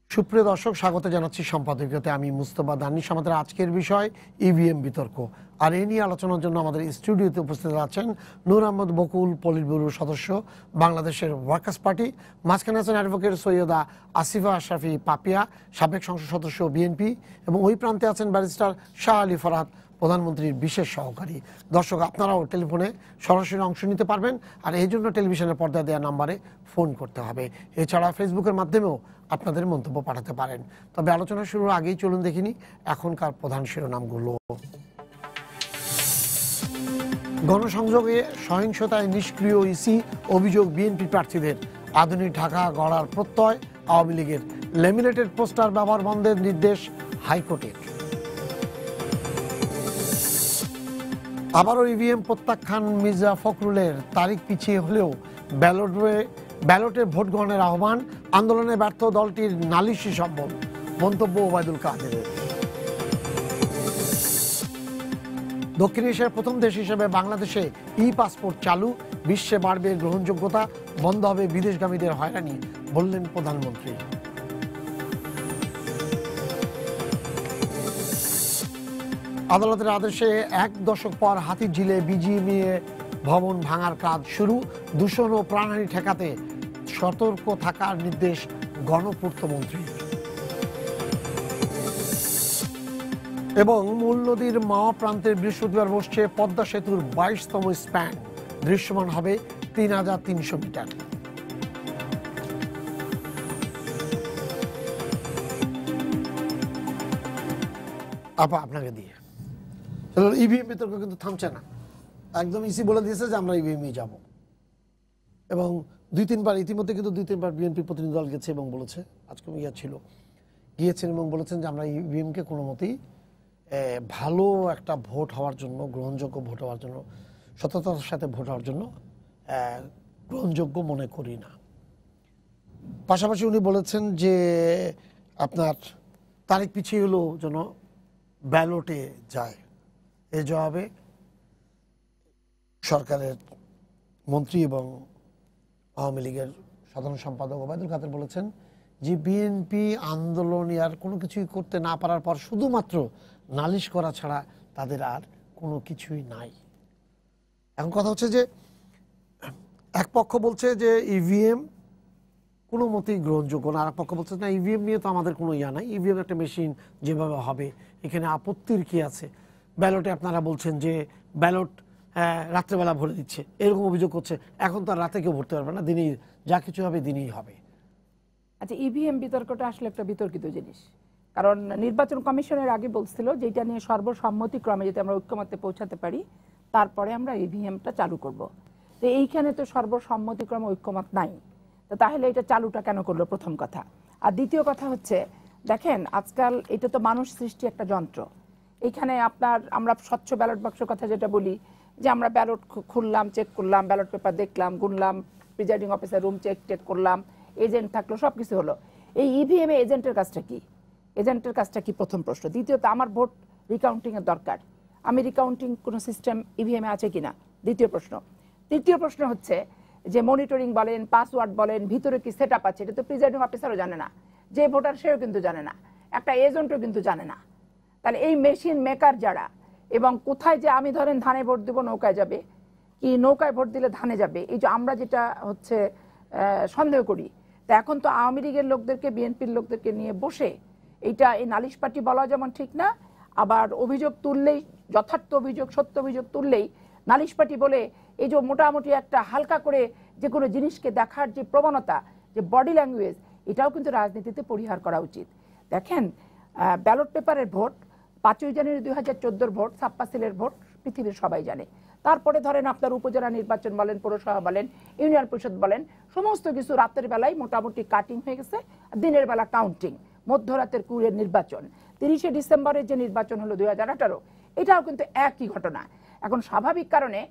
সুপ্রিয় দর্শক, স্বাগত জানাচ্ছি সম্পাদকীয়তে। আমি মুস্তফা দানিশ। আমাদের আজকের বিষয় ইভিএম বিতর্ক, আর এই নিয়ে আলোচনার জন্য আমাদের স্টুডিওতে উপস্থিত আছেন নূর আহমদ বকুল, পলিট ব্যুরোর সদস্য, বাংলাদেশের ওয়ার্কার্স পার্টি। মাঝখানে আছেন অ্যাডভোকেট সৈয়দা আসিফা আশরাফি পাপিয়া, সাবেক সংসদ সদস্য বিএনপি, এবং ওই প্রান্তে আছেন ব্যারিস্টার শাহ আলী ফরহাদ, প্রধানমন্ত্রীর বিশেষ সহকারী। দর্শক, আপনারাও টেলিফোনে সরাসরি অংশ নিতে পারবেন, আর এই জন্য টেলিভিশনের পর্দায় দেওয়া নাম্বারে ফোন করতে হবে। এছাড়া ফেসবুকের মাধ্যমেও আপনাদের মন্তব্য পাঠাতে পারেন। তবে আলোচনা শুরুর আগেই চলুন দেখিনি এখনকার প্রধান শিরোনামগুলো। গণসংযোগে সহিংসতায় নিষ্ক্রিয় ইসি, অভিযোগ বিএনপি প্রার্থীদের। আধুনিক ঢাকা গড়ার প্রত্যয় আওয়ামী লীগের। লেমিনেটেড পোস্টার ব্যবহার বন্ধের নির্দেশ হাইকোর্টের। আবারও ইভিএম প্রত্যাখ্যান মির্জা ফখরুলের। তারিখ পিছিয়ে হলেও ব্যালটে ভোট গ্রহণের আহ্বান। আন্দোলনে ব্যর্থ দলটির নালিশি সম্ভব, মন্তব্য ওবায়দুল কাদেরের। দক্ষিণ এশিয়ার প্রথম দেশ হিসেবে বাংলাদেশে ই পাসপোর্ট চালু। বিশ্বে বাড়বে গ্রহণযোগ্যতা, বন্ধ হবে বিদেশগামীদের হয়রানি, বললেন প্রধানমন্ত্রী। আদালতের আদেশে 1 দশক পর হাতিরঝিলে বিজিএমইএ ভবন ভাঙার কাজ শুরু। দূষণ ও প্রাণহানি ঠেকাতে সতর্ক থাকার নির্দেশ গণপূর্তমন্ত্রী। এবং মূল নদীর মাওয়া প্রান্তের বৃহস্পতিবার বসছে পদ্মা সেতুর 22তম স্প্যান। দৃশ্যমান হবে 3300 মিটার। আপনাকে দিয়ে ইভিএম বিতর্ক কিন্তু থামছে না। একদম ইসি বলে দিয়েছে যে আমরা ইভিএমই যাব, এবং ইতিমধ্যে কিন্তু 2-3 বার বিএনপি প্রতিনিধি দল গেছে এবং বলেছে, আজকে গিয়েছেন এবং বলেছেন যে আমরা ইভিএমকে কোনো মতেই ভালো একটা ভোট হওয়ার জন্য, গ্রহণযোগ্য ভোট হওয়ার জন্য, সততার সাথে ভোট হওয়ার জন্য গ্রহণযোগ্য মনে করি না। পাশাপাশি উনি বলেছেন যে আপনার তারিখ পিছিয়ে হলেও যেন ব্যালটে যায়। এ জবাবে সরকারের মন্ত্রী এবং আওয়ামী লীগের সাধারণ সম্পাদক ওবায়দুল কাদের বলেছেন যে বিএনপি আন্দোলন আর কোনো কিছুই করতে না পারার পর শুধুমাত্র নালিশ করা ছাড়া তাদের আর কোনো কিছুই নাই। এখন কথা হচ্ছে যে এক পক্ষ বলছে যে ইভিএম কোনো মতেই গ্রহণযোগ্য না, আর এক পক্ষ বলছে না ইভিএম নিয়ে তো আমাদের কোনো নাই, ইভিএম একটা মেশিন, যেভাবে হবে এখানে আপত্তির কি আছে। ব্যালটে আপনারা বলছেন যে ব্যালট রাত্রেবেলা ভরে দিচ্ছে, এরকম অভিযোগ করছে। এখন তো আর রাতে কেউ ভরতে পারবে না, দিনই যা কিছু হবে দিনই হবে। আচ্ছা, ইভিএম বিতর্কটা আসলে একটা বিতর্কিত জিনিস, কারণ নির্বাচন কমিশনের আগে বলছিল যে এটা নিয়ে সর্বসম্মতিক্রমে যদি আমরা ঐক্যমত্যে পৌঁছাতে পারি তারপরে আমরা ইভিএমটা চালু করব। তো এইখানে তো সর্বসম্মতিক্রমে ঐক্যমত নাই, তো তাহলে এটা চালুটা কেন করলো, প্রথম কথা। আর দ্বিতীয় কথা হচ্ছে, দেখেন আজকাল এটা তো মানুষ সৃষ্টি একটা যন্ত্র। এইখানে আমরা স্বচ্ছ ব্যালট বাক্সের কথা যেটা বলি, যে আমরা ব্যালট খুললাম, চেক করলাম, ব্যালট পেপার দেখলাম, গুনলাম, প্রিজাইডিং অফিসার রুম চেক করলাম, এজেন্ট থাকলো, সব কিছু হলো। এই ইভিএম এজেন্টের কাজটা কি? এজেন্টের কাজটা কি, প্রথম প্রশ্ন। দ্বিতীয়ত, আমার ভোট রিকাউন্টিংয়ের দরকার, আমি রিকাউন্টিং কোনো সিস্টেম ইভিএমে আছে কিনা, দ্বিতীয় প্রশ্ন। তৃতীয় প্রশ্ন হচ্ছে যে মনিটরিং বলেন, পাসওয়ার্ড বলেন, ভিতরে কি সেট আপ আছে, এটা তো প্রিজাইডিং অফিসারও জানে না, যে ভোটার সেও কিন্তু জানে না, একটা এজেন্টও কিন্তু জানে না। তাহলে এই মেশিন মেকার যারা, এবং কোথায় যে আমি ধরেন ধানে ভোট দেবো, নৌকায় যাবে, কি নৌকায় ভোট দিলে ধানে যাবে, এই যে আমরা যেটা হচ্ছে সন্দেহ করি। তা এখন তো আওয়ামী লীগের লোকদেরকে, বিএনপির লোকদেরকে নিয়ে বসে এইটা, এই নালিশ পার্টি বলা যেমন ঠিক না, আবার অভিযোগ তুললেই, যথার্থ অভিযোগ, সত্য অভিযোগ তুললেই নালিশ পার্টি বলে, এই যে মোটামুটি একটা হালকা করে যে কোনো জিনিসকে দেখার যে প্রবণতা, যে বডি ল্যাঙ্গুয়েজ, এটাও কিন্তু রাজনীতিতে পরিহার করা উচিত। দেখেন, ব্যালট পেপারের ভোট 5ই জানুয়ারি 2014 ভোট, ছাপ্পা সিলের ভোট পৃথিবীর সবাই জানে। তারপরে ধরেন আপনার উপজেলা নির্বাচন বলেন, পৌরসভা বলেন, ইউনিয়ন পরিষদ বলেন, সমস্ত কিছু রাতের বেলায় মোটামুটি কাটিং হয়ে গেছে, দিনের বেলা কাউন্টিং, মধ্যরাতের কুড়ের নির্বাচন। 30শে ডিসেম্বরের যে নির্বাচন হলো 2018, এটাও কিন্তু একই ঘটনা। এখন স্বাভাবিক কারণে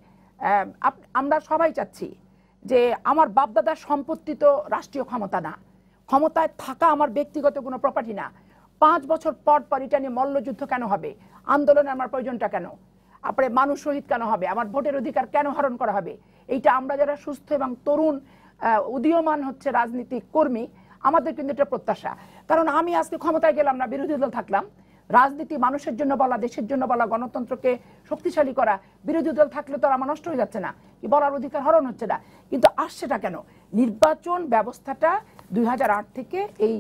আমরা সবাই চাচ্ছি যে আমার বাপদাদার সম্পত্তি তো রাষ্ট্রীয় ক্ষমতা না, ক্ষমতায় থাকা আমার ব্যক্তিগত কোনো প্রপার্টি না। 5 বছর পর পর এটা নিয়ে মল্লযুদ্ধ কেন হবে, আন্দোলনে আমার প্রয়োজনটা কেন, আপনার মানুষ শহীদ কেন হবে, আমার ভোটের অধিকার কেন হরণ করা হবে। এইটা আমরা যারা সুস্থ এবং তরুণ উদীয়মান হচ্ছে রাজনীতিক কর্মী, আমাদের কিন্তু এটা প্রত্যাশা। কারণ আমি আজকে ক্ষমতায় গেলাম না, বিরোধী দল থাকলাম, রাজনীতি মানুষের জন্য বলা, দেশের জন্য বলা, গণতন্ত্রকে শক্তিশালী করা, বিরোধী দল থাকলে তো আর আমার নষ্ট হয়ে যাচ্ছে না, কি বলার অধিকার হরণ হচ্ছে না। কিন্তু আসছেটা কেন? নির্বাচন ব্যবস্থাটা 2008 থেকে এই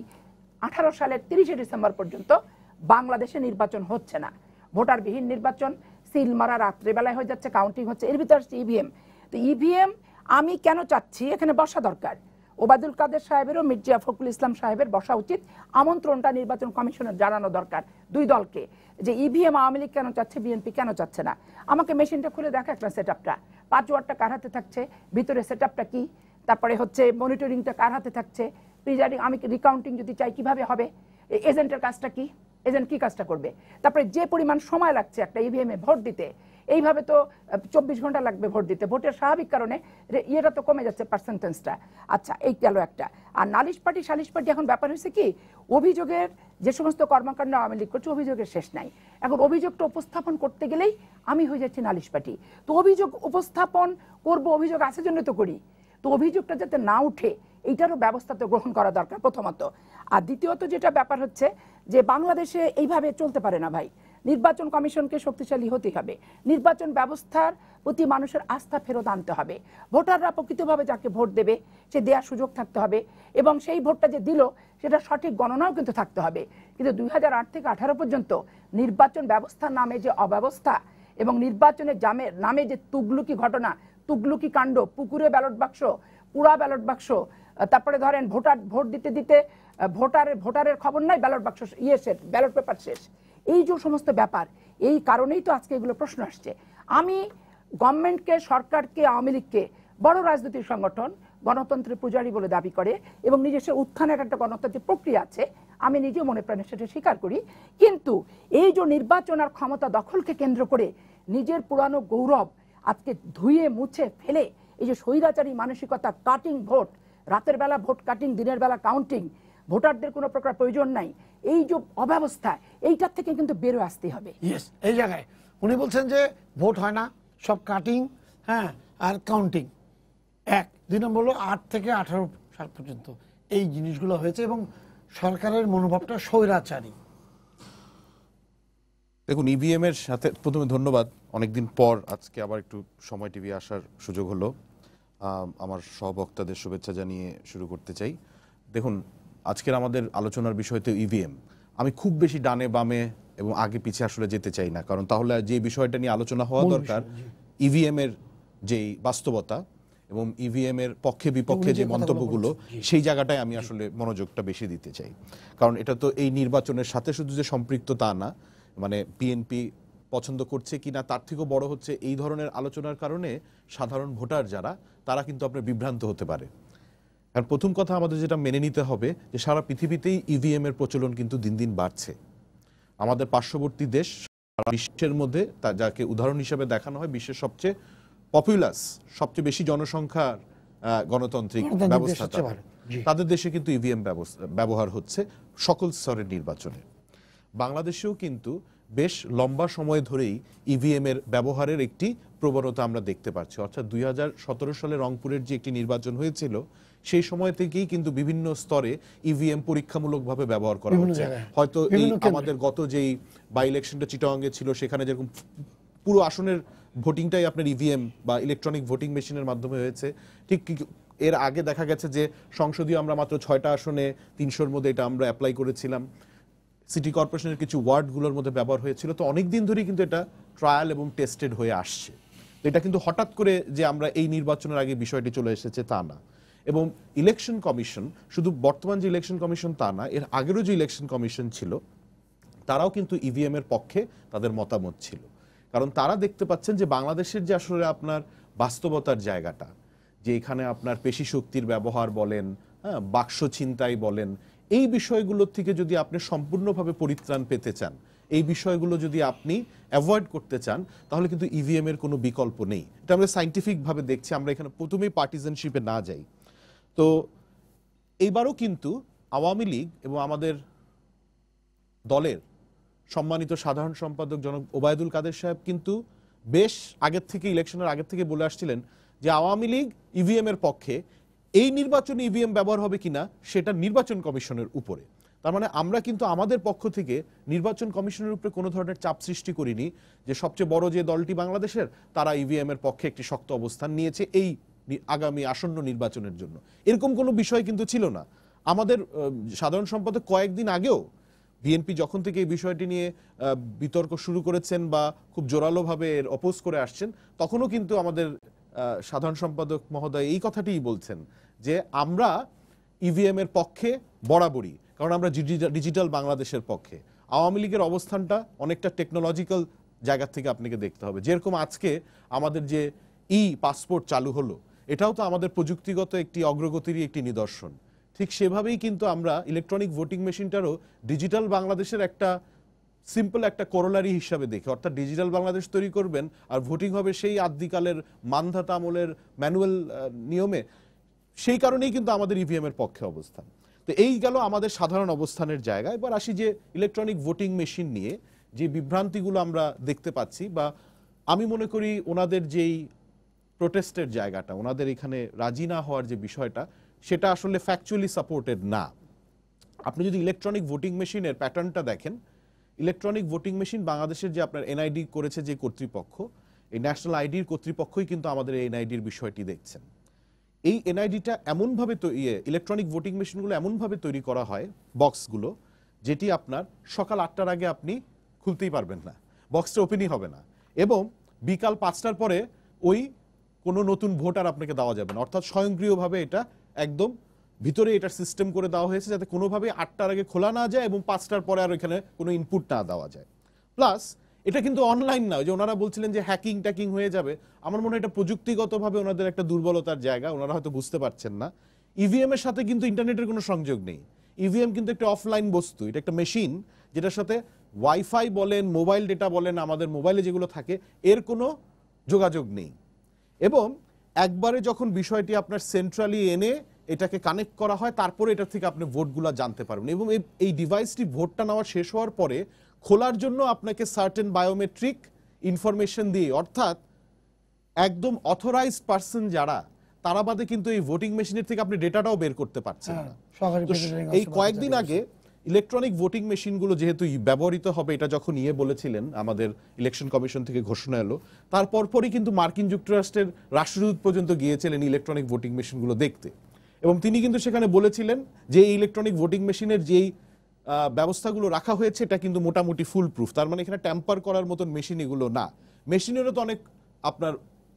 18 সালের 30 ডিসেম্বর পর্যন্ত বাংলাদেশে নির্বাচন হচ্ছে না। ভোটারবিহীন নির্বাচন, সিল মারা রাত্রেবেলায় হয়ে যাচ্ছে, কাউন্টিং হচ্ছে, এর ভিতরে আসছে ইভিএম। তো ইভিএম আমি কেন চাচ্ছি এখানে বসা দরকার, ওবায়দুল কাদের সাহেবেরও মির্জা ফখরুল ইসলাম সাহেবের বসা উচিত, আমন্ত্রণটা নির্বাচন কমিশনের জানানো দরকার দুই দলকে, যে ইভিএম আওয়ামী লীগ কেন চাচ্ছে, বিএনপি কেন চাচ্ছে না। আমাকে মেশিনটা খুলে দেখা একটা সেটআপটা, 5 ওয়াটটা কার হাতে থাকছে, ভিতরে সেটআপটা কি, তারপরে হচ্ছে মনিটরিংটা কার হাতে থাকছে, প্রিজাইডিং, আমি রিকাউন্টিং যদি চাই কিভাবে হবে, এজেন্টের কাজটা কি, এজেন্ট কি কাজটা করবে, তারপরে যে পরিমাণ সময় লাগছে একটা ইভিএম এ ভোট দিতে, এইভাবে তো 24 ঘন্টা লাগবে ভোট দিতে, ভোটের স্বাভাবিক কারণে ইয়েটা তো কমে যাচ্ছে পার্সেন্টেজটা। আচ্ছা, এই গেল একটা। আর নালিশ পার্টি সালিশ পার্টি এখন ব্যাপার হয়েছে কি, অভিযোগের যে সমস্ত কর্মকাণ্ড আওয়ামী লীগ করছে অভিযোগের শেষ নাই। এখন অভিযোগটা উপস্থাপন করতে গেলেই আমি হয়ে যাচ্ছি নালিশ পার্টি। তো অভিযোগ উপস্থাপন করব, অভিযোগ আছে জন্য তো করি, তো অভিযোগটা যাতে না উঠে এইটারও ব্যবস্থা তো গ্রহণ করা দরকার প্রথমত। আর দ্বিতীয়ত যেটা ব্যাপার হচ্ছে যে বাংলাদেশে এইভাবে চলতে পারে না ভাই, নির্বাচন কমিশনকে শক্তিশালী হতে হবে, নির্বাচন ব্যবস্থার প্রতি মানুষের আস্থা ফেরত আনতে হবে, ভোটাররা প্রকৃতভাবে যাকে ভোট দেবে সে দেওয়ার সুযোগ থাকতে হবে, এবং সেই ভোটটা যে দিল সেটা সঠিক গণনাও কিন্তু থাকতে হবে। কিন্তু 2008 থেকে 18 পর্যন্ত নির্বাচন ব্যবস্থার নামে যে অব্যবস্থা এবং নির্বাচনের নামে যে তুগলুকি ঘটনা, তুগলুকি কাণ্ড, পুকুরে ব্যালট বাক্স, পুরা ব্যালট বাক্স, তারপরে ধরেন ভোট দিতে দিতে ভোটারের খবর নাই, ব্যালট বাক্স শেষ, ব্যালট পেপার শেষ, এই যে সমস্ত ব্যাপার, এই কারণেই তো আজকে এগুলো প্রশ্ন আসছে। আমি গভর্নমেন্টকে, সরকারকে, আওয়ামী লীগকে, বড় রাজনৈতিক সংগঠন গণতন্ত্রের পূজারী বলে দাবি করে এবং নিজস্ব উত্থানের একটা গণতান্ত্রিক প্রক্রিয়া আছে, আমি নিজেও মনে প্রাণে সেটা স্বীকার করি। কিন্তু এই যে নির্বাচন আর ক্ষমতা দখলকে কেন্দ্র করে নিজের পুরানো গৌরব আজকে ধুয়ে মুছে ফেলে এই যে স্বৈরাচারী মানসিকতা, কাটিং ভোট, রাতের বেলা ভোট কাটিং, দিনের বেলা কাউন্টিং, ভোটারদের কোনো প্রকার প্রয়োজন নাই, এই যে অব্যবস্থা, এইটার থেকে কিন্তু বেরো আসতে হবে। এই জায়গায় উনি বলছেন যে ভোট হয় না, সব কাটিং, হ্যাঁ, আর কাউন্টিং। 2 নম্বর হলো 8 থেকে 18 সাল পর্যন্ত এই জিনিসগুলো হয়েছে এবং সরকারের মনোভাবটা স্বৈরাচারী। দেখুন, ইভিএম এর সাথে প্রথমে ধন্যবাদ, অনেকদিন পর আজকে আবার একটু সময় টিভি আসার সুযোগ হলো। আমার সহবক্তাদের শুভেচ্ছা জানিয়ে শুরু করতে চাই। দেখুন, আজকের আমাদের আলোচনার বিষয় তো ইভিএম। আমি খুব বেশি ডানে বামে এবং আগে পিছে আসলে যেতে চাই না, কারণ তাহলে যে বিষয়টা নিয়ে আলোচনা হওয়া দরকার, ইভিএম এর যেই বাস্তবতা এবং ইভিএম এর পক্ষে বিপক্ষে যে মন্তব্যগুলো, সেই জায়গাটায় আমি আসলে মনোযোগটা বেশি দিতে চাই। কারণ এটা তো এই নির্বাচনের সাথে শুধু যে সম্পৃক্ত তা না, মানে বিএনপি পছন্দ করছে কিনা তার থেকেও বড় হচ্ছে এই ধরনের আলোচনার কারণে সাধারণ ভোটার যারা, তারা কিন্তু আপনার বিভ্রান্ত হতে পারে। কারণ প্রথম কথা আমাদের যেটা মেনে নিতে হবে যে সারা পৃথিবীতেই ইভিএম এর প্রচলন কিন্তু দিন দিন বাড়ছে। আমাদের পার্শ্ববর্তী দেশ বিশ্বের মধ্যে, তা যাকে উদাহরণ হিসেবে দেখানো হয়, বিশ্বের সবচেয়ে পপুলাস, সবচেয়ে বেশি জনসংখ্যার গণতান্ত্রিক ব্যবস্থা, তাদের দেশে কিন্তু ইভিএম ব্যবহার হচ্ছে সকল স্তরের নির্বাচনে। বাংলাদেশেও কিন্তু বেশ লম্বা সময় ধরেই ইভিএম এর ব্যবহারের একটি প্রবণতা আমরা দেখতে পাচ্ছি। অর্থাৎ 2017 সালে রংপুরের যে একটি নির্বাচন হয়েছিল, সেই সময় থেকেই কিন্তু বিভিন্ন স্তরে ইভিএম পরীক্ষামূলকভাবে ব্যবহার করা হচ্ছে। হয়তো এই আমাদের গত যেই বাই ইলেকশনটা চিটাগাংয়ে ছিল, সেখানে যেরকম পুরো আসনের ভোটিংটাই আপনার ইভিএম বা ইলেকট্রনিক ভোটিং মেশিনের মাধ্যমে হয়েছে, ঠিক এর আগে দেখা গেছে যে সংসদীয় আমরা মাত্র 6টা আসনে 300-র মধ্যে এটা আমরা অ্যাপ্লাই করেছিলাম। সিটি কর্পোরেশনের কিছু ওয়ার্ডগুলোর মধ্যে ব্যবহার হয়েছিল। তো অনেক দিন ধরেই কিন্তু এটা ট্রায়াল এবং টেস্টেড হয়ে আসছে। এটা কিন্তু হঠাৎ করে যে আমরা এই নির্বাচনের আগে বিষয়টি চলে এসেছে তা না। এবং ইলেকশন কমিশন, শুধু বর্তমান যে ইলেকশন কমিশন তা না, এর আগেরও যে ইলেকশন কমিশন ছিল, তারাও কিন্তু ইভিএম এর পক্ষে তাদের মতামত ছিল। কারণ তারা দেখতে পাচ্ছেন যে বাংলাদেশের যে আসলে আপনার বাস্তবতার জায়গাটা, যে এখানে আপনার পেশি শক্তির ব্যবহার বলেন, হ্যাঁ, বাক্স ছিনতাই বলেন, এই বিষয়গুলোর থেকে যদি আপনি সম্পূর্ণভাবে পরিত্রাণ পেতে চান, এই বিষয়গুলো যদি আপনি অ্যাভয়েড করতে চান, তাহলে কিন্তু ইভিএম এর কোনো বিকল্প নেই। এটা আমরা সাইন্টিফিকভাবে দেখছি, আমরা এখানে প্রথমেই পার্টিজানশিপে না যাই। তো এইবারও কিন্তু আওয়ামী লীগ এবং আমাদের দলের সম্মানিত সাধারণ সম্পাদক জনাব ওবায়দুল কাদের সাহেব কিন্তু বেশ আগের থেকে, ইলেকশনের আগের থেকে বলে আসছিলেন যে আওয়ামী লীগ ইভিএম এর পক্ষে, এই নির্বাচনে ইভিএম ব্যবহার হবে কিনা সেটা নির্বাচন কমিশনের উপরে। তার মানে আমরা কিন্তু আমাদের পক্ষ থেকে নির্বাচন কমিশনের উপরে কোনো ধরনের চাপ সৃষ্টি করিনি যে সবচেয়ে বড় যে দলটি বাংলাদেশের তারা ইভিএম এর পক্ষে একটি শক্ত অবস্থান নিয়েছে এই আগামী আসন্ন নির্বাচনের জন্য, এরকম কোনো বিষয় কিন্তু ছিল না। আমাদের সাধারণ সম্পাদক কয়েকদিন আগেও বিএনপি যখন থেকে এই বিষয়টি নিয়ে বিতর্ক শুরু করেছেন বা খুব জোরালোভাবে এর অপোজ করে আসছেন, তখনও কিন্তু আমাদের সাধারণ সম্পাদক মহোদয় এই কথাটিই বলছেন যে আমরা ইভিএম এর পক্ষে বরাবরই, কারণ আমরা ডিজিটাল বাংলাদেশের পক্ষে। আওয়ামী লীগের অবস্থানটা অনেকটা টেকনোলজিক্যাল জায়গা থেকে আপনাকে দেখতে হবে। যেরকম আজকে আমাদের যে পাসপোর্ট চালু হলো, এটাও তো আমাদের প্রযুক্তিগত একটি অগ্রগতিরই একটি নিদর্শন। ঠিক সেভাবেই কিন্তু আমরা ইলেকট্রনিক ভোটিং মেশিনটারও ডিজিটাল বাংলাদেশের একটা সিম্পল একটা করোলারি হিসাবে দেখি। অর্থাৎ ডিজিটাল বাংলাদেশ তৈরি করবেন আর ভোটিং হবে সেই আদিকালের মানধাতা আমলের ম্যানুয়াল নিয়মে, সেই কারণেই কিন্তু আমাদের ইভিএম এর পক্ষে অবস্থান। তো এই গেল আমাদের সাধারণ অবস্থানের জায়গা। এবার আসি যে ইলেকট্রনিক ভোটিং মেশিন নিয়ে যে বিভ্রান্তিগুলো আমরা দেখতে পাচ্ছি, বা আমি মনে করি ওনাদের যেই প্রোটেস্টের জায়গাটা, ওনাদের এখানে রাজি না হওয়ার যে বিষয়টা, সেটা আসলে ফ্যাকচুয়ালি সাপোর্টেড না। আপনি যদি ইলেকট্রনিক ভোটিং মেশিনের প্যাটার্নটা দেখেন, ইলেকট্রনিক ভোটিং মেশিন বাংলাদেশের যে আপনার এনআইডি করেছে যে কর্তৃপক্ষ, এই ন্যাশনাল আইডির কর্তৃপক্ষই কিন্তু আমাদের এই এনআইডির বিষয়টি দেখছেন। এই এনআইডিটা এমনভাবে ইলেকট্রনিক ভোটিং মেশিনগুলো এমনভাবে তৈরি করা হয়, বক্সগুলো, যেটি আপনার সকাল 8টার আগে আপনি খুলতেই পারবেন না, বক্সটা ওপেনই হবে না, এবং বিকাল 5টার পরে ওই কোনো নতুন ভোট আর আপনাকে দেওয়া যাবে না। অর্থাৎ স্বয়ংক্রিয়ভাবে এটা একদম ভিতরে এটার সিস্টেম করে দেওয়া হয়েছে যাতে কোনোভাবে 8টার আগে খোলা না যায় এবং 5টার পরে আর ওইখানে কোনো ইনপুট না দেওয়া যায়। প্লাস এটা কিন্তু অনলাইন না, যে ওনারা বলছিলেন যে হ্যাকিং ট্যাকিং হয়ে যাবে। আমার মনে হয় এটা প্রযুক্তিগতভাবে ওনাদের একটা দুর্বলতার জায়গা, ওনারা হয়তো বুঝতে পারছেন না। ইভিএম এর সাথে কিন্তু ইন্টারনেটের কোনো সংযোগ নেই। ইভিএম কিন্তু একটা অফলাইন বস্তু, এটা একটা মেশিন যেটার সাথে ওয়াইফাই বলেন, মোবাইল ডেটা বলেন, আমাদের মোবাইলে যেগুলো থাকে, এর কোনো যোগাযোগ নেই। এবং একবারে যখন বিষয়টি আপনার সেন্ট্রালি এনে এটাকে কানেক্ট করা হয়, তারপরে এটা থেকে আপনি ভোটগুলো জানতে পারবেন। এবং এই ডিভাইসটি ভোটটা নেওয়া শেষ হওয়ার পরে খোলার জন্য আপনাকে সার্টেন বায়োমেট্রিক ইনফরমেশন দিয়ে, অর্থাৎ একদম অথরাইজড পার্সন যারা, তারা বাদে কিন্তু এই ভোটিং মেশিনের থেকে আপনি ডেটাটাও বের করতে পারছেন না। এই কয়েকদিন আগে ইলেকট্রনিক ভোটিং মেশিনগুলো যেহেতু ব্যবহৃত হবে, এটা যখন বলেছিলেন আমাদের ইলেকশন কমিশন থেকে ঘোষণা এলো, তারপর পরই কিন্তু মার্কিন যুক্তরাষ্ট্রের রাষ্ট্রদূত পর্যন্ত গিয়েছিলেন ইলেকট্রনিক ভোটিং মেশিনগুলো দেখতে, এবং তিনি কিন্তু সেখানে বলেছিলেন যে এই ইলেকট্রনিক ভোটিং মেশিনের যেই ব্যবস্থাগুলো রাখা হয়েছে এটা কিন্তু মোটামুটি ফুল প্রুফ। তার মানে এখানে ট্যাম্পার করার মতন মেশিন এগুলো না। মেশিনেরও তো অনেক আপনার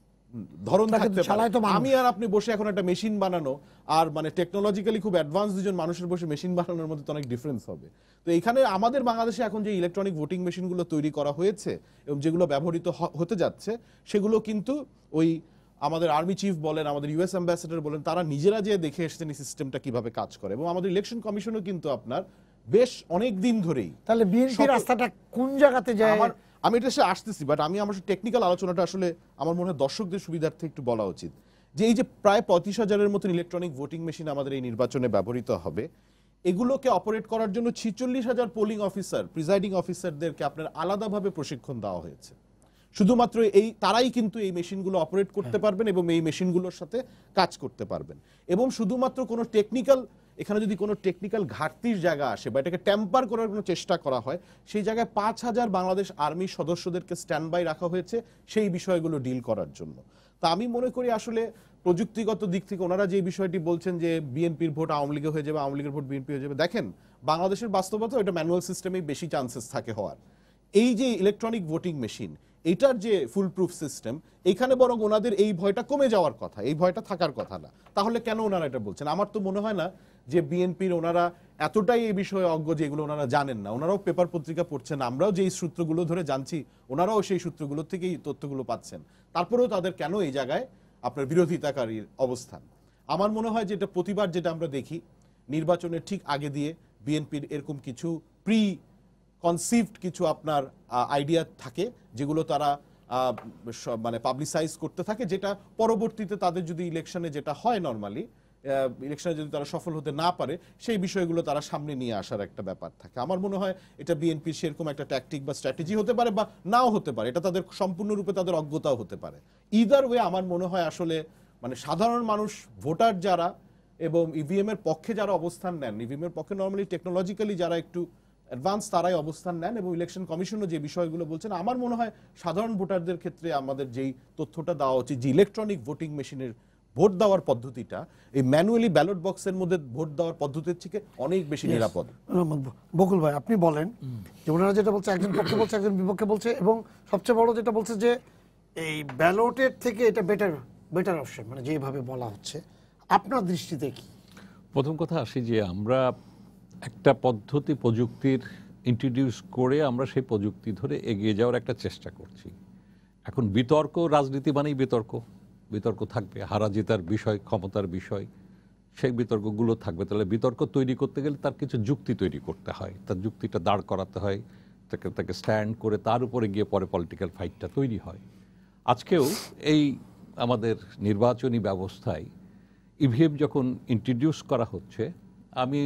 ধরন থাকতে পারে। আমি আর আপনি বসে এখন একটা মেশিন বানানো আর মানে টেকনোলজিক্যালি খুব অ্যাডভান্স দুজন মানুষের বসে মেশিন বানানোর মধ্যে তো অনেক ডিফারেন্স হবে। তো এখানে আমাদের বাংলাদেশে এখন যে ইলেকট্রনিক ভোটিং মেশিনগুলো তৈরি করা হয়েছে এবং যেগুলো ব্যবহৃত হতে যাচ্ছে, সেগুলো কিন্তু ওই আমাদের আর্মি চিফ বলেন, আমাদের ইউএস অ্যাম্বাসেডর বলেন, তারা নিজেরা যে দেখে এসেছেন এই সিস্টেমটা কিভাবে কাজ করে। এবং আমাদের ইলেকশন কমিশনও কিন্তু আপনার বেশ অনেক দিন ধরেই, তাহলে বিএনপি রাস্তাটা কোন জায়গাতে যায়, আমি এটা সে আসতেছি, বাট আমি আমার টেকনিক্যাল আলোচনাটা আসলে আমার মনে হয় দর্শকদের সুবিধার্থে একটু বলা উচিত। যে এই যে প্রায় 35,000-এর মতন ইলেকট্রনিক ভোটিং মেশিন আমাদের এই নির্বাচনে ব্যবহৃত হবে, এগুলোকে অপারেট করার জন্য 46,000 পোলিং অফিসার, প্রিজাইডিং অফিসারদেরকে আপনার আলাদাভাবে প্রশিক্ষণ দেওয়া হয়েছে। শুধুমাত্র তারাই কিন্তু এই মেশিনগুলো অপারেট করতে পারবেন এবং এই মেশিনগুলোর সাথে কাজ করতে পারবেন। এবং শুধুমাত্র কোনো এখানে যদি কোনো টেকনিক্যাল ঘাটতির জায়গা আসে বা এটাকে ট্যাম্পার করার কোনো চেষ্টা করা হয়, সেই জায়গায় 5,000 বাংলাদেশ আর্মির সদস্যদেরকে স্ট্যান্ড বাই রাখা হয়েছে সেই বিষয়গুলো ডিল করার জন্য। তা আমি মনে করি আসলে প্রযুক্তিগত দিক থেকে ওনারা যে বিষয়টি বলছেন যে বিএনপির ভোট আওয়ামী লীগে হয়ে যাবে, আওয়ামী লীগের ভোট বিএনপি হয়ে যাবে, দেখেন বাংলাদেশের বাস্তবতা এটা ম্যানুয়াল সিস্টেমেই বেশি চান্সেস থাকে হওয়ার। এই যে ইলেকট্রনিক ভোটিং মেশিন, এটার যে ফুল প্রুফ সিস্টেম, এখানে বরং ওনাদের এই ভয়টা কমে যাওয়ার কথা, এই ভয়টা থাকার কথা না। তাহলে কেন ওনারা এটা বলছেন? আমার তো মনে হয় না যে বিএনপির ওনারা এতটাই এই বিষয়ে অজ্ঞ যে এগুলো ওনারা জানেন না। ওনারাও পেপার পত্রিকা পড়ছেন, আমরাও যেই সূত্রগুলো ধরে জানছি, ওনারাও সেই সূত্রগুলো থেকেই তথ্যগুলো পাচ্ছেন। তারপরেও তাদের কেন এই জায়গায় আপনার বিরোধিতাকারীর অবস্থান? আমার মনে হয় যে এটা প্রতিবার যেটা আমরা দেখি নির্বাচনের ঠিক আগে দিয়ে বিএনপির এরকম কিছু কনসিভড কিছু আপনার আইডিয়া থাকে, যেগুলো তারা মানে পাবলিসাইজ করতে থাকে, যেটা পরবর্তীতে তাদের যদি ইলেকশনে যেটা হয় নর্মালি, ইলেকশনে যদি তারা সফল হতে না পারে, সেই বিষয়গুলো তারা সামনে নিয়ে আসার একটা ব্যাপার থাকে। আমার মনে হয় এটা বিএনপির সেরকম একটা ট্যাকটিক বা স্ট্র্যাটেজি হতে পারে বা নাও হতে পারে, এটা তাদের সম্পূর্ণরূপে তাদের অজ্ঞতাও হতে পারে। ইদার ওয়ে আমার মনে হয় আসলে মানে সাধারণ মানুষ, ভোটার যারা এবং ইভিএম এর পক্ষে যারা অবস্থান নেন, ইভিএম এর পক্ষে নর্মালি টেকনোলজিক্যালি যারা একটু অ্যাডভান্স তারাই অবস্থান নেন, এবং ইলেকশন কমিশনও যে বিষয়গুলো বলছেন, আমার মনে হয় সাধারণ ভোটারদের ক্ষেত্রে আমাদের যেই তথ্যটা দেওয়া উচিত যে ইলেকট্রনিক ভোটিং মেশিনের ভোট দেওয়ার পদ্ধতিটা এই ম্যানুয়ালি ব্যালট বক্সের মধ্যে ভোট দেওয়ার পদ্ধতির থেকে অনেক বেশি নিরাপদ। বকুল ভাই, আপনি বলেন যে ওনারা যেটা বলছে, একজন পক্ষে বলছে একজন বিপক্ষে বলছে, এবং সবচেয়ে বড় যেটা বলছে যে এই ব্যালটের থেকে এটা বেটার অপশন, মানে যেভাবে বলা হচ্ছে, আপনার দৃষ্টিতে কি? প্রথম কথা আসি যে আমরা একটা পদ্ধতি প্রযুক্তির ইন্ট্রোডিউস করে আমরা সেই প্রযুক্তি ধরে এগিয়ে যাওয়ার একটা চেষ্টা করছি। এখন বিতর্ক, রাজনীতি মানেই বিতর্ক থাকবে, হারা জেতার বিষয়, ক্ষমতার বিষয়, সেই বিতর্কগুলো থাকবে। তাহলে বিতর্ক তৈরি করতে গেলে তার কিছু যুক্তি তৈরি করতে হয়, তার যুক্তিটা দাঁড় করাতে হয়, তাকে স্ট্যান্ড করে তার উপরে গিয়ে পরে পলিটিক্যাল ফাইটটা তৈরি হয়। আজকেও এই আমাদের নির্বাচনী ব্যবস্থায় ইভিএম যখন ইন্ট্রোডিউস করা হচ্ছে, আমি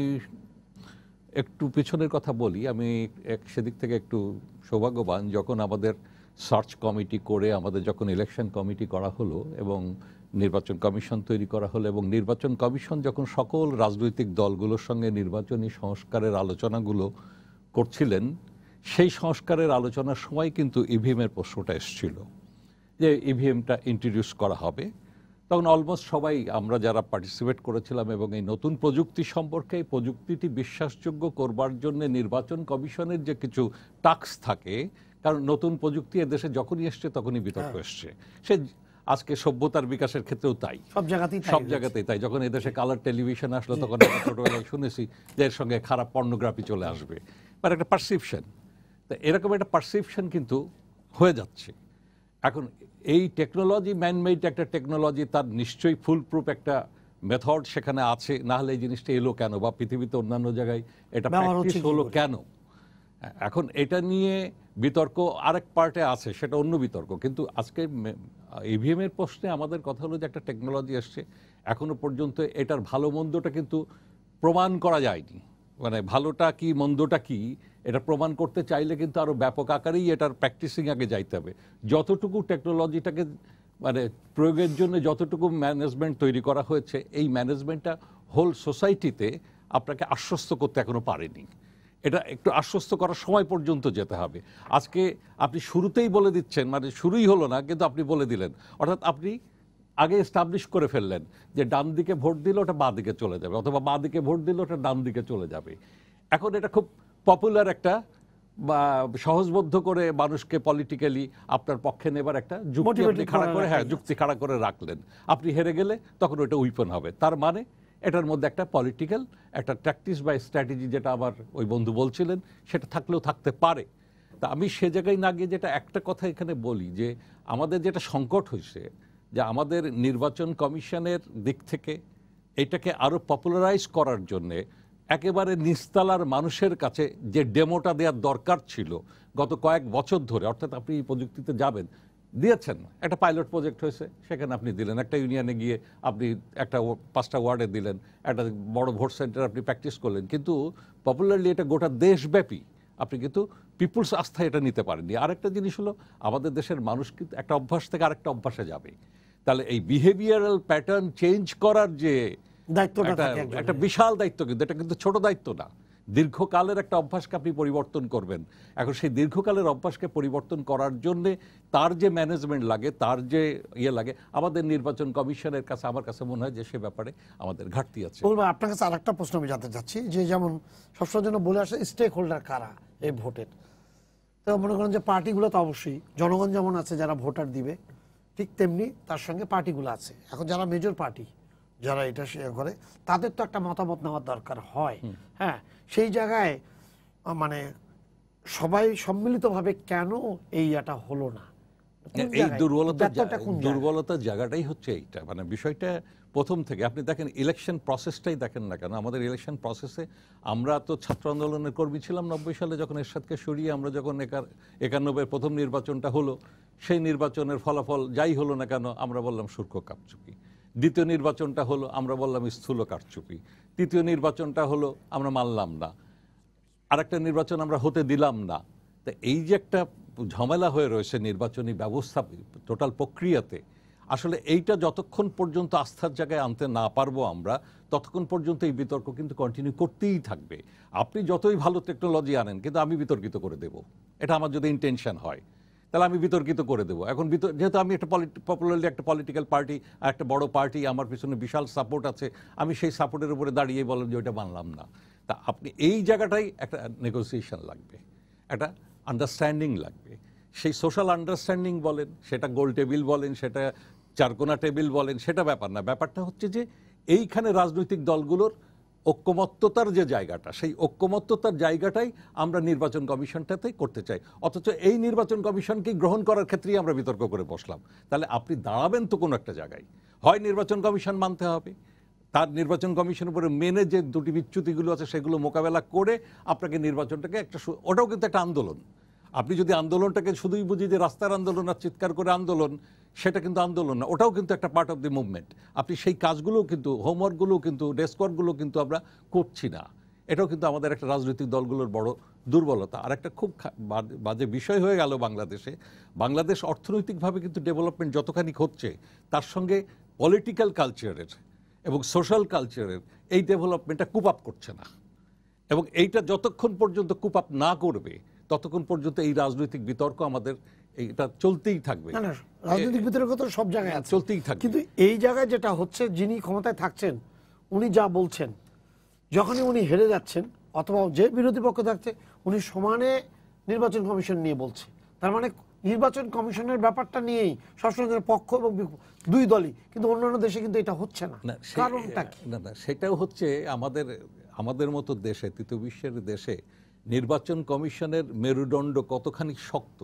একটু পেছনের কথা বলি, আমি সেদিক থেকে একটু সৌভাগ্যবান, যখন আমাদের সার্চ কমিটি করে আমাদের যখন ইলেকশন কমিটি করা হলো এবং নির্বাচন কমিশন তৈরি করা হলো, এবং নির্বাচন কমিশন যখন সকল রাজনৈতিক দলগুলোর সঙ্গে নির্বাচনী সংস্কারের আলোচনাগুলো করছিলেন, সেই সংস্কারের আলোচনার সময় কিন্তু ইভিএমের প্রশ্নটা এসেছিল যে ইভিএমটা ইন্ট্রোডিউস করা হবে। তখন অলমোস্ট সবাই আমরা যারা পার্টিসিপেট করেছিলাম এবং এই নতুন প্রযুক্তি সম্পর্কে, এই প্রযুক্তিটি বিশ্বাসযোগ্য করবার জন্য নির্বাচন কমিশনের যে কিছু টাস্ক থাকে, কারণ নতুন প্রযুক্তি এদেশে যখনই এসছে তখনই বিতর্ক এসছে, সে আজকে সভ্যতার বিকাশের ক্ষেত্রেও তাই, সব জায়গাতেই তাই। যখন এদেশে কালার টেলিভিশন আসলো তখন আমরা ছোটবেলায় শুনেছি যে এর সঙ্গে খারাপ পর্নোগ্রাফি চলে আসবে, মানে একটা পারসেপশন। তা এরকম একটা পারসেপশন কিন্তু হয়ে যাচ্ছে। এখন এই টেকনোলজি ম্যানমেড একটা টেকনোলজি, তার নিশ্চয়ই ফুল প্রুফ একটা মেথড সেখানে আছে, না হলে এই জিনিসটা এলো কেন, বা পৃথিবীতে অন্যান্য জায়গায় এটা প্র্যাকটিস হলো কেন। এখন এটা নিয়ে বিতর্ক আরেক পার্টে আছে, সেটা অন্য বিতর্ক। কিন্তু আজকে ইভিএম এর প্রশ্নে আমাদের কথা হলো যে একটা টেকনোলজি আসছে, এখনো পর্যন্ত এটার ভালো মন্দটা কিন্তু প্রমাণ করা যায়নি। মানে ভালোটা কি মন্দটা কি এটা প্রমাণ করতে চাইলে কিন্তু আরো ব্যাপক আকারেই এটার প্র্যাকটিসিং আগে যাইতে হবে। যতটুকু টেকনোলজিটাকে মানে প্রয়োগের জন্য যতটুকু ম্যানেজমেন্ট তৈরি করা হয়েছে, এই ম্যানেজমেন্টটা হোল সোসাইটিতে আপনাকে আশ্বস্ত করতে এখনো পারেনি। এটা একটু আশ্বস্ত করার সময় পর্যন্ত যেতে হবে। আজকে আপনি শুরুতেই বলে দিচ্ছেন, মানে শুরুই হলো না কিন্তু আপনি বলে দিলেন, অর্থাৎ আপনি আগে এস্টাবলিশ করে ফেললেন যে ডান দিকে ভোট দিলে ওটা বাঁ দিকে চলে যাবে, অথবা বাঁ দিকে ভোট দিলে ওটা ডান দিকে চলে যাবে। এখন এটা খুব পপুলার একটা, বা সহজবোধ্য করে মানুষকে পলিটিক্যালি আপনার পক্ষে নেবার একটা যুক্তি আপনি খাড়া করে, যুক্তি খাড়া করে রাখলেন। আপনি হেরে গেলে তখন ওইটা উইপন হবে। তার মানে এটার মধ্যে একটা পলিটিক্যাল একটা ট্যাকটিক্স বা স্ট্র্যাটেজি, যেটা আমার ওই বন্ধু বলছিলেন, সেটা থাকলেও থাকতে পারে। তা আমি সে জায়গায় না গিয়ে যেটা একটা কথা এখানে বলি, যে আমাদের যেটা সংকট হয়েছে, যে আমাদের নির্বাচন কমিশনের দিক থেকে এটাকে আরো পপুলারাইজ করার জন্যে একেবারে নিচতলার মানুষের কাছে যে ডেমোটা দেওয়ার দরকার ছিল গত কয়েক বছর ধরে, অর্থাৎ আপনি এই প্রযুক্তিতে যাবেন, দিয়েছেন, একটা পাইলট প্রজেক্ট হয়েছে, সেখানে আপনি দিলেন, একটা ইউনিয়নে গিয়ে আপনি একটা 5টা ওয়ার্ডে দিলেন, একটা বড় ভোট সেন্টার আপনি প্র্যাকটিস করলেন, কিন্তু পপুলারলি এটা গোটা দেশব্যাপী আপনি কিন্তু পিপুলস আস্থা এটা নিতে পারেননি। আরেকটা জিনিস হলো, আমাদের দেশের মানুষ কিন্তু একটা অভ্যাস থেকে আরেকটা অভ্যাসে যাবে। তাহলে এই বিহেভিয়ারাল প্যাটার্ন চেঞ্জ করার যে একটা বিশাল দায়িত্ব, কিন্তু এটা কিন্তু ছোট দায়িত্ব না, দীর্ঘকালের একটা অভ্যাসকে আপনি পরিবর্তন করবেন। এখন সেই দীর্ঘকালের অভ্যাসকে পরিবর্তন করার জন্য তার যে ম্যানেজমেন্ট লাগে, তার যে লাগে, আমাদের নির্বাচন কমিশনের কাছে আমার কাছে মনে হয় যে সে ব্যাপারে আমাদের ঘাটতি আছে। আপনার কাছে আরেকটা প্রশ্ন আমি জানতে চাচ্ছি, যে যেমন সবসময় জন্য বলে আসে স্টেক হোল্ডার কারা এই ভোটের, তো মনে করেন যে পার্টিগুলো তো অবশ্যই, জনগণ যেমন আছে যারা ভোটার দিবে, ঠিক তেমনি তার সঙ্গে পার্টিগুলো আছে। এখন যারা মেজর পার্টি, যারা এটা শেয়ার করে, তাদের তো একটা মতামত নেওয়ার দরকার হয়। হ্যাঁ, সেই জায়গায় মানে সবাই সম্মিলিতভাবে কেন এই এটা হলো না, এই দুর্বলতার জায়গাটাই হচ্ছে এইটা। মানে বিষয়টা প্রথম থেকে আপনি দেখেন, ইলেকশন প্রসেসটাই দেখেন না কেন, আমাদের ইলেকশন প্রসেসে আমরা তো ছাত্র আন্দোলনের কর্মী ছিলাম 90 সালে, যখন এরশাদকে সরিয়ে আমরা যখন 91 প্রথম নির্বাচনটা হলো, সেই নির্বাচনের ফলাফল যাই হলো না কেন আমরা বললাম সূক্ষ্ম কারচুপি। দ্বিতীয় নির্বাচনটা হলো আমরা বললাম স্থূল কারচুপি। তৃতীয় নির্বাচনটা হলো আমরা মানলাম না, আরেকটা নির্বাচন আমরা হতে দিলাম না। তা এই যে একটা ঝামেলা হয়ে রয়েছে নির্বাচনী ব্যবস্থা টোটাল প্রক্রিয়াতে, আসলে এইটা যতক্ষণ পর্যন্ত আস্থার জায়গায় আনতে না পারবো আমরা, ততক্ষণ পর্যন্ত এই বিতর্ক কিন্তু কন্টিনিউ করতেই থাকবে। আপনি যতই ভালো টেকনোলজি আনেন, কিন্তু আমি বিতর্কিত করে দেব, এটা আমার যদি ইন্টেনশন হয়, তাহলে আমি বিতর্কিত করে দেবো। এখন যেহেতু আমি একটা পপুলারলি একটা পলিটিক্যাল পার্টি, একটা বড় পার্টি, আমার পিছনে বিশাল সাপোর্ট আছে, আমি সেই সাপোর্টের উপরে দাঁড়িয়ে বলেন যে ওইটা মানলাম না। তা আপনি এই জায়গাটাই একটা নেগোসিয়েশন লাগবে, একটা আন্ডারস্ট্যান্ডিং লাগবে। সেই সোশ্যাল আন্ডারস্ট্যান্ডিং বলেন, সেটা গোল টেবিল বলেন, সেটা চারকোনা টেবিল বলেন, সেটা ব্যাপার না। ব্যাপারটা হচ্ছে যে এইখানে রাজনৈতিক দলগুলোর ঐক্যমত্যতার যে জায়গাটা, সেই ঐক্যমত্যতার জায়গাটাই আমরা নির্বাচন কমিশনটাতে করতে চাই। অথচ এই নির্বাচন কমিশনকে গ্রহণ করার ক্ষেত্রেই আমরা বিতর্ক করে বসলাম। তাহলে আপনি দাঁড়াবেন তো কোনো একটা জায়গায়, হয় নির্বাচন কমিশন মানতে হবে, তার নির্বাচন কমিশনের উপরে মেনে যে দুটি বিচ্যুতিগুলো আছে সেগুলো মোকাবেলা করে আপনাকে নির্বাচনটাকে একটা, ওটাও কিন্তু একটা আন্দোলন। আপনি যদি আন্দোলনটাকে শুধুই বুঝি যে রাস্তার আন্দোলন আর চিৎকার করে আন্দোলন, সেটা কিন্তু আন্দোলন না, ওটাও কিন্তু একটা পার্ট অফ দি মুভমেন্ট। আপনি সেই কাজগুলো কিন্তু, হোমওয়ার্কগুলো কিন্তু, ডেস্ক ওয়ার্কগুলো কিন্তু আমরা করছি না। এটাও কিন্তু আমাদের একটা রাজনৈতিক দলগুলোর বড় দুর্বলতা। আর একটা খুব বাজে বিষয় হয়ে গেল বাংলাদেশে, বাংলাদেশ অর্থনৈতিকভাবে কিন্তু ডেভেলপমেন্ট যতখানি হচ্ছে, তার সঙ্গে পলিটিক্যাল কালচারের এবং সোশ্যাল কালচারের এই ডেভেলপমেন্টটা কুপ আপ করছে না। এবং এইটা যতক্ষণ পর্যন্ত কুপ আপ না করবে, ততক্ষণ পর্যন্ত এই রাজনৈতিক বিতর্ক আমাদের এটা চলতেই থাকবে। না না, রাজনৈতিক বিতর্ক তো সব জায়গায় আছে, চলতেই থাকবে। কিন্তু এই জায়গায় যেটা হচ্ছে, যিনি ক্ষমতায় থাকছেন উনি যা বলছেন, যখনই উনি হেরে যাচ্ছেন অথবা যে বিরোধী পক্ষ থাকছে, উনি সমানে নির্বাচন কমিশন নিয়ে বলছে। তার মানে নির্বাচন কমিশনের ব্যাপারটা নিয়েই সবসময় পক্ষ এবং দুই দলই, কিন্তু অন্যান্য দেশে কিন্তু এটা হচ্ছে না। কারণটা কি? না না, সেটাও হচ্ছে আমাদের মতো দেশে, তৃতীয় বিশ্বের দেশে নির্বাচন কমিশনের মেরুদণ্ড কতখানি শক্ত,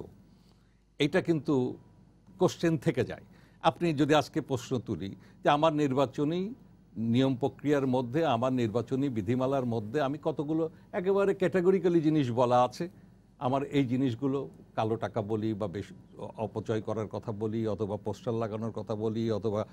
এটা কিন্তু কোশ্চেন থেকে যায়। আপনি যদি আজকে প্রশ্ন তুলি যে আমার নির্বাচনী নিয়ম প্রক্রিয়ার মধ্যে, আমার নির্বাচনী বিধিমালার মধ্যে আমি কতগুলো একেবারে ক্যাটাগরিক্যালি জিনিস বলা আছে, আমার এই জিনিসগুলো কালো টাকা বলি বা বেশি অপচয় করার কথা বলি, অথবা পোস্টার লাগানোর কথা বলি, অথবা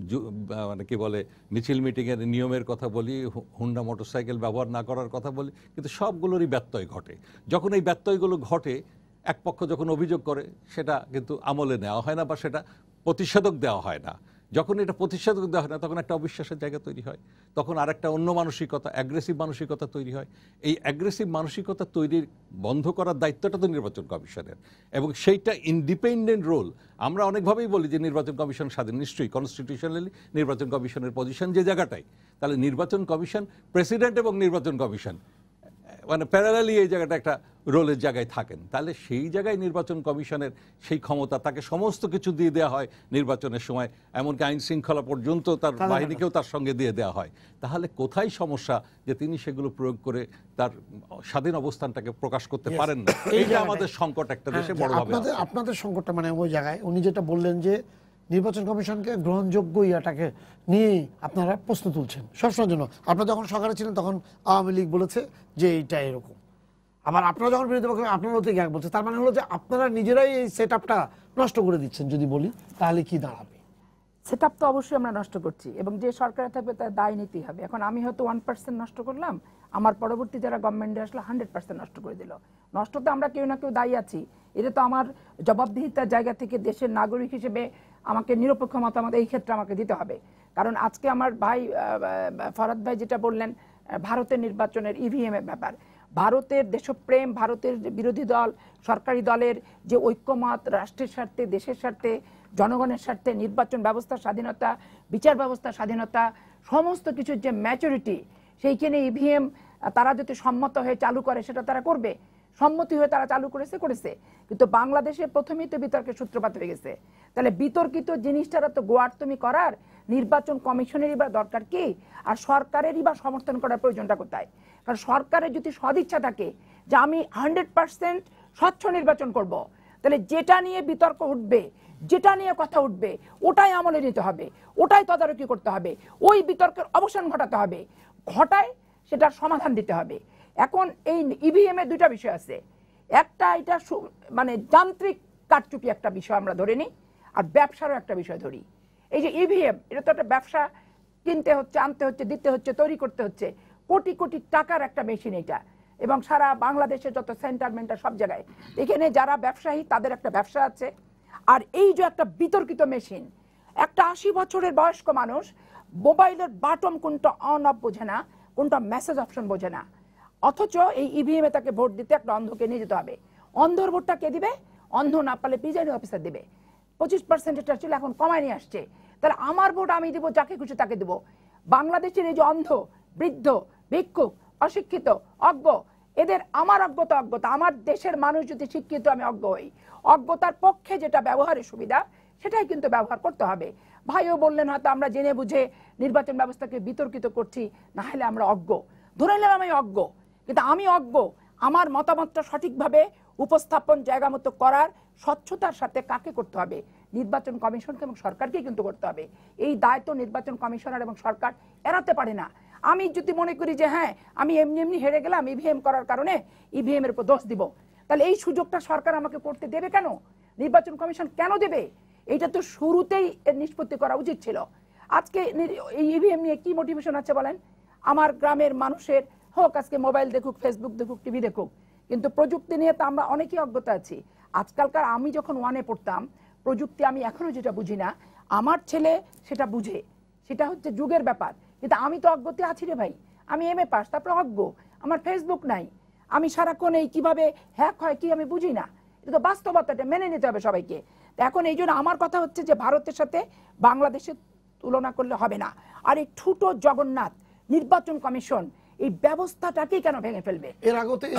মানে কি বলে মিছিল মিটিংয়ের নিয়মের কথা বলি, হুন্ডা মোটরসাইকেল ব্যবহার না করার কথা বলি, কিন্তু সবগুলোরই ব্যত্যয় ঘটে। যখন এই ব্যত্যয়গুলো ঘটে, এক পক্ষ যখন অভিযোগ করে, সেটা কিন্তু আমলে নেওয়া হয় না বা সেটা প্রতিষেধক দেওয়া হয় না। যখন এটা প্রতিষেধক দেওয়া হয় না, তখন একটা অবিশ্বাসের জায়গা তৈরি হয়, তখন আরেকটা অন্য মানসিকতা, অ্যাগ্রেসিভ মানসিকতা তৈরি হয়। এই অ্যাগ্রেসিভ মানসিকতা তৈরির বন্ধ করার দায়িত্বটা তো নির্বাচন কমিশনের, এবং সেইটা ইন্ডিপেন্ডেন্ট রোল। আমরা অনেকভাবেই বলি যে নির্বাচন কমিশন স্বাধীন, নিশ্চয়ই কনস্টিটিউশনালি নির্বাচন কমিশনের পজিশন যে জায়গাটাই, তাহলে নির্বাচন কমিশন, প্রেসিডেন্ট এবং নির্বাচন কমিশন মানে প্যারালালি এই জায়গাটা একটা রোলের জায়গায় থাকেন। তাহলে সেই জায়গায় নির্বাচন কমিশনের সেই ক্ষমতা, তাকে সমস্ত কিছু দিয়ে দেওয়া হয় নির্বাচনের সময়, এমনকি আইন শৃঙ্খলা পর্যন্ত তার বাহিনীকেও তার সঙ্গে দিয়ে দেওয়া হয়। তাহলে কোথায় সমস্যা যে তিনি সেগুলো প্রয়োগ করে তার স্বাধীন অবস্থানটাকে প্রকাশ করতে পারেন না? এইটা আমাদের সংকট একটা দেশে বড়ভাবে। আপনাদের সংকটটা মানে ওই জায়গায় উনি যেটা বললেন যে নির্বাচন কমিশনকে গ্রহণযোগ্য ইয়াটাকে নিয়ে আপনারা প্রশ্ন তুলছেন সবসময়ের জন্য। আপনারা যখন সরকারে ছিলেন তখন আওয়ামী লীগ বলেছে যে এইটা এরকম, আবার আপনারা যখন বিরোধী পক্ষে আপনারাও থেকে এক বলছে। তার মানে হলো যে আপনারা নিজেরাই এই সেট আপটা নষ্ট করে দিচ্ছেন। যদি বলি তাহলে কি দাঁড়াবে? সেট আপ তো অবশ্যই আমরা নষ্ট করছি, এবং যে সরকারে থাকবে তার দায় নিতেই হবে। এখন আমি হয়তো 1% নষ্ট করলাম, আমার পরবর্তী যারা গভর্নমেন্টে আসলে 100% নষ্ট করে দিল। নষ্ট তো আমরা কেউ না কেউ দায়ী আছি। এটা তো আমার জবাবদিহিতার জায়গা থেকে দেশের নাগরিক হিসেবে আমাকে নিরপেক্ষ মতামত এই ক্ষেত্রে আমাকে দিতে হবে। কারণ আজকে আমার ভাই ফরহাদ ভাই যেটা বললেন ভারতের নির্বাচনের ইভিএম এর ব্যাপার, ভারতের দেশপ্রেম, ভারতের বিরোধী দল, সরকারি দলের যে ঐক্যমত, রাষ্ট্রের স্বার্থে, দেশের স্বার্থে, জনগণের স্বার্থে, নির্বাচন ব্যবস্থার স্বাধীনতা, বিচার ব্যবস্থার স্বাধীনতা, সমস্ত কিছুর যে ম্যাচুরিটি, সেইখানে ইভিএম তারা যদি সম্মত হয়ে চালু করে সেটা তারা করবে। সম্মতি হয়ে তারা চালু করেছে, কিন্তু বাংলাদেশে প্রথমেই তো বিতর্কের সূত্রপাত হয়ে গেছে। তাহলে বিতর্কিত জিনিসটারা তো গোয়ার্তমি করার নির্বাচন কমিশনেরই বা দরকার কি, আর সরকারেরই বা সমর্থন করার প্রয়োজনটা কোথায়? কারণ সরকারের যদি সদিচ্ছা থাকে যে আমি 100% স্বচ্ছ নির্বাচন করব, তাহলে যেটা নিয়ে বিতর্ক উঠবে, যেটা নিয়ে কথা উঠবে, ওটাই আমলে নিতে হবে, ওটাই তদারকি করতে হবে, ওই বিতর্কের অবসান ঘটাতে হবে, ঘটায় সেটার সমাধান দিতে হবে। এখন এই ইভিএম এর দুইটা বিষয় আছে, একটা এটা মানে যান্ত্রিক কারচুপি একটা বিষয় আমরা ধরে নিই, আর ব্যবসারও একটা বিষয় ধরি। এই যে ইভিএম, এটা তো একটা ব্যবসা, কিনতে হচ্ছে, আনতে হচ্ছে, দিতে হচ্ছে, তৈরি করতে হচ্ছে, কোটি কোটি টাকার একটা মেশিন এটা, এবং সারা বাংলাদেশে যত সেন্টার মেন্টার সব জায়গায় এখানে যারা ব্যবসায়ী তাদের একটা ব্যবসা আছে। আর এই যে একটা বিতর্কিত মেশিন, একটা 80 বছরের বয়স্ক মানুষ মোবাইলের বাটন কোনটা অন অফ বোঝে না, কোনটা মেসেজ অপশন বোঝে না, অথচ এই ইভিএম এ তাকে ভোট দিতে একটা অন্ধকে নিয়ে যেতে হবে। অন্ধর ভোটটা কে দিবে? অন্ধ না পারলে প্রিজাইডিং অফিসার দিবে। 25% ছিল, এখন কমায় নিয়ে আসছে। তাহলে আমার ভোট আমি দিব, যাকে খুশি তাকে দিব। বাংলাদেশের এই যে অন্ধ, বৃদ্ধ, ভিক্ষুক, অশিক্ষিত, অজ্ঞ, এদের আমার অজ্ঞতা, আমার দেশের মানুষ যদি শিক্ষিত আমি অজ্ঞ হই, অজ্ঞতার পক্ষে যেটা ব্যবহারের সুবিধা সেটাই কিন্তু ব্যবহার করতে হবে। ভাইও বললেন হয়তো আমরা জেনে বুঝে নির্বাচন ব্যবস্থাকে বিতর্কিত করছি, না হলে আমরা অজ্ঞ। ধরে নিলাম আমি অজ্ঞ, কিন্তু আমি অজ্ঞ, আমার মতামতটা সঠিকভাবে উপস্থাপন জায়গা মতো করার স্বচ্ছতার সাথে কাকে করতে হবে? নির্বাচন কমিশনকে এবং সরকারকে কিন্তু করতে হবে। এই দায়িত্ব নির্বাচন কমিশনার এবং সরকার এড়াতে পারে না। আমি যদি মনে করি যে হ্যাঁ আমি এমনি হেরে গেলাম ইভিএম করার কারণে, ইভিএম এর উপর দোষ দিব, তাহলে এই সুযোগটা সরকার আমাকে করতে দেবে কেন? নির্বাচন কমিশন কেন দেবে? এটা তো শুরুতেই এর নিষ্পত্তি করা উচিত ছিল। আজকে এই ইভিএম নিয়ে কি মোটিভেশন আছে বলেন? আমার গ্রামের মানুষের হোক আজকে মোবাইল দেখুক, ফেসবুক দেখুক, টিভি দেখুক, কিন্তু প্রযুক্তি নিয়ে তো আমরা অনেকেই অজ্ঞতা আছি। আজকালকার আমি যখন ওয়ানে পড়তাম, প্রযুক্তি আমি এখনো যেটা বুঝি না, আমার ছেলে সেটা বুঝে, সেটা হচ্ছে যুগের ব্যাপার। কিন্তু আমি তো অজ্ঞতে আছি রে ভাই। আমি এমএ পাস, তারপরে অজ্ঞ, আমার ফেসবুক নাই, আমি সারাক্ষণ এই কিভাবে হ্যাক হয় কি আমি বুঝি না। এটা তো বাস্তবতাটা মেনে নিতে হবে সবাইকে। এখন এই জন্য আমার কথা হচ্ছে যে ভারতের সাথে বাংলাদেশের তুলনা করলে হবে না। আর এই ঠুটো জগন্নাথ নির্বাচন কমিশন এই ব্যবস্থাটাকেই কেন ভেঙে ফেলবে? এর আগে তো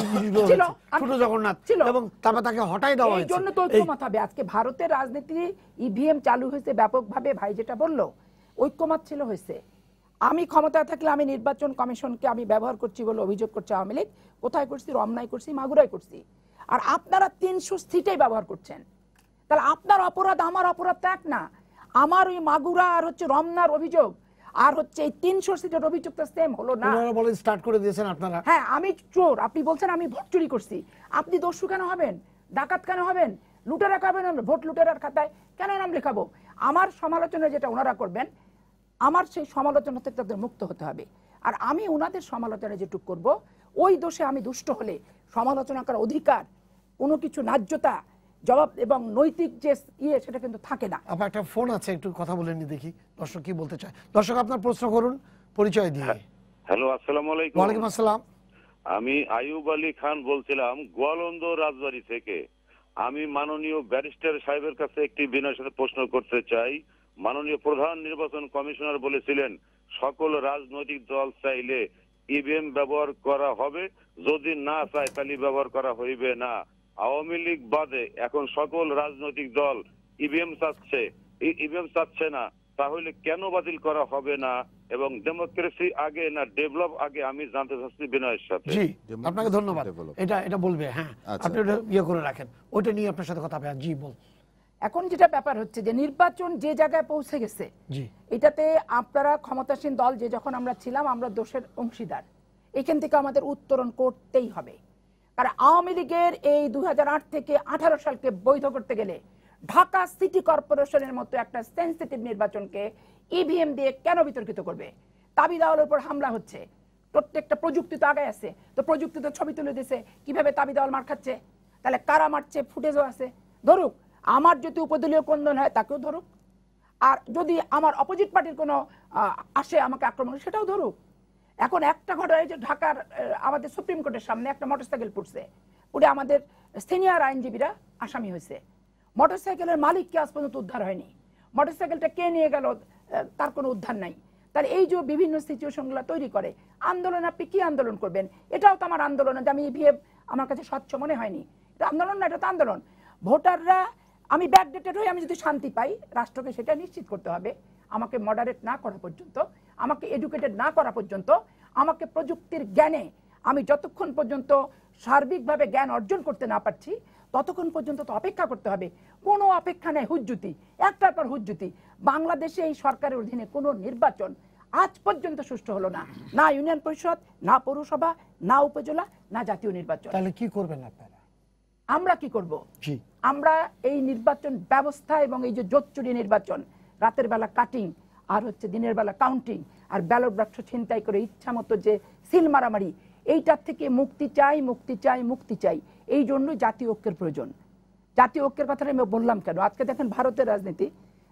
ছোট জগন্নাথ ছিল এবং তারপর তাকে হটাই দেওয়া হয়েছে। এই জন্য তো ঐক্যমত হবে। আজকে ভারতের রাজনীতি ইভিএম চালু হয়েছে ব্যাপকভাবে, ভাই যেটা বললো ঐক্যমত ছিল হয়েছে। আমি ক্ষমতায় থাকলে আমি নির্বাচন কমিশনকে আমি ব্যবহার করছি বলে অভিযোগ করছে আওয়ামী লীগ। কোথায় করছি? রমনায় করছি, মাগুরায় করছি। আর আপনারা 300 সিটেই ব্যবহার করছেন। তাহলে আপনার অপরাধ আমার অপরাধ তো এক না। আমার ওই মাগুরা আর হচ্ছে রমনার অভিযোগ আর হচ্ছে এই 300 সিটের অভিযোগ তো সেম হলো না? ওনারা বলেন স্টার্ট করে দিয়েছেন আপনারা। হ্যাঁ আমি চোর, আপনি বলছেন আমি ভোট চুরি করছি। আপনি দস্যু কেন হবেন? ডাকাত কেন হবেন? লুটেরা খাবেন? ভোট লুটেরার খাতায় কেন নাম লেখাবো? আমার সমালোচনা যেটা ওনারা করবেন, আমার সেই সমালোচনা থেকে তাদের মুক্ত হতে হবে। আর আমি ওনাদের সমালোচনা যেটুকু করব, ওই দোষে আমি দুষ্ট হলে সমালোচনা করার অধিকার, কোনো কিছু ন্যায্যতা, জবাব এবং নৈতিক যে সেটা কিন্তু থাকে না। আপনার একটা ফোন আছে, একটু কথা বলে নি দেখি দর্শক কি বলতে চায়। দর্শক আপনার প্রশ্ন করুন পরিচয় দিয়ে। হ্যালো, আসসালামু আলাইকুম। ওয়ালাইকুম আসসালাম। আমি আইয়ুব আলী খান বলছিলাম গোয়ালন্দ রাজবাড়ী থেকে। আমি মাননীয় ব্যারিস্টার সাহেবের কাছে একটি বিনয়ের সাথে প্রশ্ন করতে চাই। মাননীয় প্রধান নির্বাচন কমিশনার বলেছিলেন সকল রাজনৈতিক দল চাইলে ইভিএম ব্যবহার করা হবে, যদি না চায় তাহলে ব্যবহার করা হইবে না। আওয়ামী লীগ বাদে এখন সকল রাজনৈতিক দল ইভিএম চাচ্ছে, ইভিএম চাচ্ছে না, তাহলে কেন বাতিল করা হবে না? এবং ডেমোক্রেসি আগে না ডেভেলপ আগে, আমি জানতে চাচ্ছি বিনয়ের সাথে। জি, আপনাকে ধন্যবাদ। এটা বলবে, হ্যাঁ আপনি ওটা ইয়ে করে রাখেন, ওইটা নিয়ে আপনার সাথে কথা হবে। জি বল। এখন যেটা ব্যাপার হচ্ছে যে নির্বাচন যে জায়গায় পৌঁছে গেছে, এটাতে আপনারা ক্ষমতাসীন দল যে যখন আমরা ছিলাম আমরা দোষের অংশীদার। এখান থেকে আমাদের উত্তরণ করতেই হবে। কারণ আওয়ামী লীগের এই 2008 থেকে 18 সালকে বৈধ করতে গেলে ঢাকা সিটি কর্পোরেশনের মতো একটা সেন্সিটিভ নির্বাচনকে ইভিএম দিয়ে কেন বিতর্কিত করবে? দাবি দেওয়ার উপর হামলা হচ্ছে। প্রত্যেকটা প্রযুক্তি তো আগে আছে, তো প্রযুক্তি তো ছবি তুলে দিছে কিভাবে দাবি দেওয়াল মার খাচ্ছে। তাহলে কারা মারছে ফুটেজও আছে, ধরুক। আমার যদি উপদলীয় কন্দন হয় তাকেও ধরুক, আর যদি আমার অপোজিট পার্টির কোনো আসে আমাকে আক্রমণ, সেটাও ধরুক। এখন একটা ঘটনা, যে ঢাকার আমাদের সুপ্রিম কোর্টের সামনে একটা মোটরসাইকেল পুড়ছে, পুড়ে আমাদের সিনিয়র আইনজীবীরা আসামি হয়েছে। মোটরসাইকেলের মালিককে আজ পর্যন্ত উদ্ধার হয়নি। মোটরসাইকেলটা কে নিয়ে গেল তার কোনো উদ্ধার নাই। তাহলে এই যে বিভিন্ন সিচুয়েশনগুলো তৈরি করে আন্দোলন, আপনি কি আন্দোলন করবেন? এটাও তো আমার আন্দোলন, যে আমি ইভিএম আমার কাছে স্বচ্ছ মনে হয়নি। এটা আন্দোলন না, এটা তো আন্দোলন। ভোটাররা, আমি ব্যাকডেটেড হয়ে আমি যদি শান্তি পাই, রাষ্ট্রকে সেটা নিশ্চিত করতে হবে। আমাকে মডারেট না করা পর্যন্ত, আমাকে এডুকেটেড না করা পর্যন্ত, আমাকে প্রযুক্তির জ্ঞানে আমি যতক্ষণ পর্যন্ত সার্বিকভাবে জ্ঞান অর্জন করতে না পারছি ততক্ষণ পর্যন্ত তো অপেক্ষা করতে হবে। কোনো অপেক্ষা নেই, হুজ্জুতি, একটার পর হুজ্জুতি। বাংলাদেশে এই সরকারের অধীনে কোনো নির্বাচন আজ পর্যন্ত সুষ্ঠু হলো না, না ইউনিয়ন পরিষদ, না পৌরসভা, না উপজেলা, না জাতীয় নির্বাচন। তাহলে কি করবেন আপনারা? আমরা কি করব? আমরা এই নির্বাচন ব্যবস্থা এবং এই যে জোচ্চুরি নির্বাচন, রাতের বেলা কাটিং আর হচ্ছে দিনের বেলা কাউন্টিং আর ব্যালট বাক্স ছিনতাই করে ইচ্ছা মতো যে সিল মারামারি, এইটার থেকে মুক্তি চাই, মুক্তি চাই, মুক্তি চাই। এই জন্য জাতীয় ঐক্যের প্রয়োজন। জাতীয় ঐক্যের কথাটা আমি বললাম কেন? আজকে দেখেন ভারতের রাজনীতি,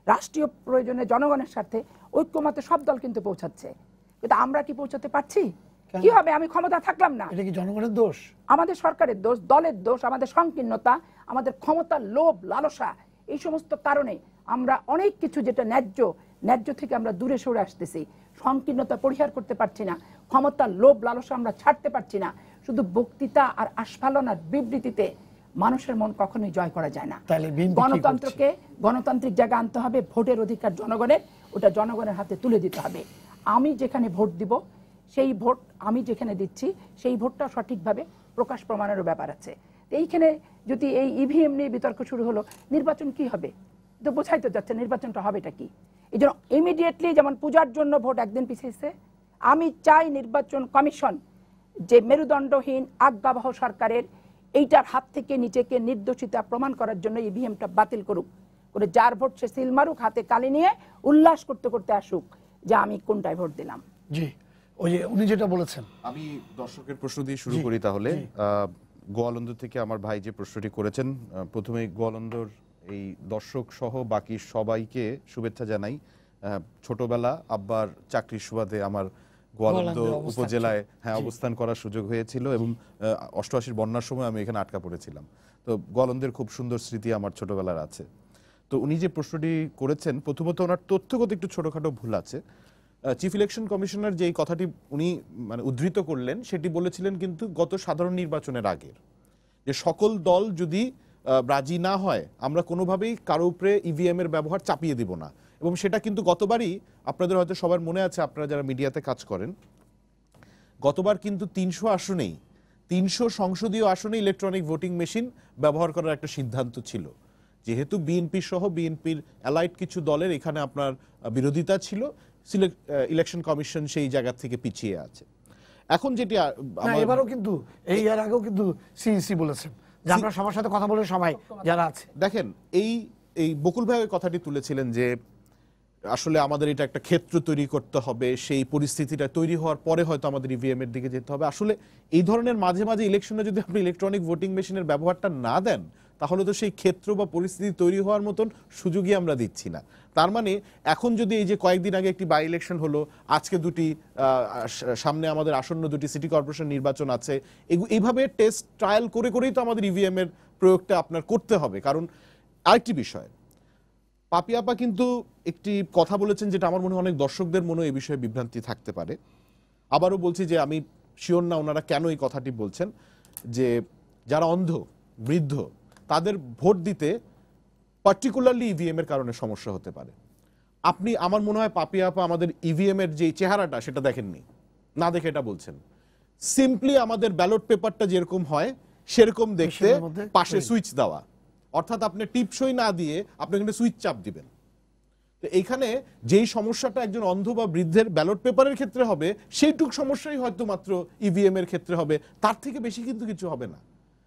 রাষ্ট্রীয় প্রয়োজনে জনগণের স্বার্থে ঐক্যমতে সব দল কিন্তু পৌঁছাচ্ছে, কিন্তু আমরা কি পৌঁছাতে পারছি? কি হবে, আমি ক্ষমতা থাকলাম না, এটা কি জনগণের দোষ? আমাদের সরকারের দোষ, দলের দোষ, আমাদের সংকীর্ণতা, আমাদের ক্ষমতার লোভ লালসা, এই সমস্ত কারণে আমরা অনেক কিছু যেটা ন্যায্য থেকে আমরা দূরে সরে আসতেছি, সংকীর্ণতা পরিহার করতে পারছি না, ক্ষমতার লোভ লালসা আমরা ছাড়তে পারছি না। শুধু বক্তৃতা আর আস্ফালন আর বিবৃতিতে মানুষের মন কখনোই জয় করা যায় না। গণতন্ত্রকে গণতান্ত্রিক জায়গা আনতে হবে, ভোটের অধিকার জনগণের, ওটা জনগণের হাতে তুলে দিতে হবে। আমি যেখানে ভোট দিব, সেই ভোট আমি যেখানে দিচ্ছি সেই ভোটটা সঠিকভাবে প্রকাশ প্রমাণেরও ব্যাপার আছে। এইখানে যদি এই ইভিএম নিয়ে বিতর্ক শুরু হলো, নির্বাচন কি হবে তো বোঝাই তো যাচ্ছে নির্বাচনটা হবেটা কি। এই জন্য ইমিডিয়েটলি, যেমন পূজার জন্য ভোট একদিন পিছিয়েছে, আমি চাই নির্বাচন কমিশন যে মেরুদণ্ডহীন আজ্ঞাবহ সরকারের এইটার হাত থেকে নিজেকে নির্দোষিতা প্রমাণ করার জন্য ইভিএমটা বাতিল করুক, করে যার ভোট সে সিল মারুক, হাতে কালি নিয়ে উল্লাস করতে করতে আসুক যে আমি কোনটায় ভোট দিলাম। জি, ওই যে উনি যেটা বলেছেন, আমি দর্শকের প্রশ্ন দিয়ে শুরু করি তাহলে। গোয়ালন্দ থেকে আমার ভাই যে প্রশ্নটি করেছেন, প্রথমে গোয়ালন্দর এই দর্শক সহ বাকি সবাইকে শুভেচ্ছা জানাই। ছোটবেলা আব্বার চাকরির সুবাদে আমার গোয়ালন্দ উপজেলায় অবস্থান করার সুযোগ হয়েছিল এবং 88 বন্যার সময় আমি এখানে আটকা পড়েছিলাম। তো গোয়ালন্দের খুব সুন্দর স্মৃতি আমার ছোটবেলার আছে। তো উনি যে প্রশ্নটি করেছেন, প্রথমত ওনার তথ্যগত একটু ছোটখাটো ভুল আছে। চিফ ইলেকশন কমিশনার যে কথাটি উনি মানে উদ্ধৃত করলেন, সেটি বলেছিলেন কিন্তু গত সাধারণ নির্বাচনের আগের, যে সকল দল যদি রাজি না হয় আমরা কোনোভাবেই কারো উপরে ইভিএম এর ব্যবহার চাপিয়ে দিব না। এবং সেটা কিন্তু গতবারই, আপনাদের হয়তো সবার মনে আছে, আপনারা যারা মিডিয়াতে কাজ করেন, গতবার কিন্তু 300 আসনেই 300 সংসদীয় আসনে ইলেকট্রনিক ভোটিং মেশিন ব্যবহার করার একটা সিদ্ধান্ত ছিল। যেহেতু বিএনপি সহ বিএনপির অ্যালাইড কিছু দলের এখানে আপনার বিরোধিতা ছিল, ইলেকশন কমিশন সেই জায়গা থেকে পিছিয়ে আছে। এখন যেটি এবারও কিন্তু এই এর আগেও কিন্তু সিইসি বলেছেন যে আমরা সবার সাথে কথা বলে সবাই যারা আছে, দেখেন এই বকুল ভাই কথাটি তুলেছিলেন যে আসলে আমাদের এটা একটা ক্ষেত্র তৈরি করতে হবে, সেই পরিস্থিতিটা তৈরি হওয়ার পরে হয়তো আমাদের ইভিএম এর দিকে যেতে হবে। আসলে এই ধরনের মাঝে মাঝে ইলেকশনে যদি আপনি ইলেকট্রনিক ভোটিং মেশিনের ব্যবহারটা না দেন, তাহলে তো সেই ক্ষেত্র বা পরিস্থিতি তৈরি হওয়ার মতন সুযোগই আমরা দিচ্ছি না। তার মানে এখন যদি এই যে কয়েকদিন আগে একটি বাই ইলেকশন হলো, আজকে দুটি, সামনে আমাদের আসন্ন দুটি সিটি কর্পোরেশন নির্বাচন আছে, এইভাবে টেস্ট ট্রায়াল করে করেই তো আমাদের ইভিএম এর প্রয়োগটা আপনার করতে হবে। কারণ আরেকটি বিষয়, পাপিয়াপা কিন্তু একটি কথা বলেছেন যেটা আমার মনে হয় অনেক দর্শকদের মনে এই বিষয়ে বিভ্রান্তি থাকতে পারে। আবারও বলছি যে আমি শিওর না ওনারা কেন এই কথাটি বলছেন, যে যারা অন্ধ বৃদ্ধ তাদের ভোট দিতে পার্টিকুলারলি ইভিএম এর কারণে সমস্যা হতে পারে। আপনি, আমার মনে হয় পাপিয়াপা আমাদের ইভিএম এর যে চেহারাটা সেটা দেখেননি, না দেখে এটা বলছেন। সিম্পলি আমাদের ব্যালট পেপারটা যেরকম হয় সেরকম দেখতে, পাশে সুইচ দেওয়া, অর্থাৎ আপনি টিপসই না দিয়ে আপনি কিন্তু সুইচ চাপ দিবেন। তো এইখানে যেই সমস্যাটা একজন অন্ধ বা বৃদ্ধের ব্যালট পেপারের ক্ষেত্রে হবে, সেইটুক সমস্যাই হয়তো মাত্র ইভিএম এর ক্ষেত্রে হবে, তার থেকে বেশি কিন্তু কিছু হবে না।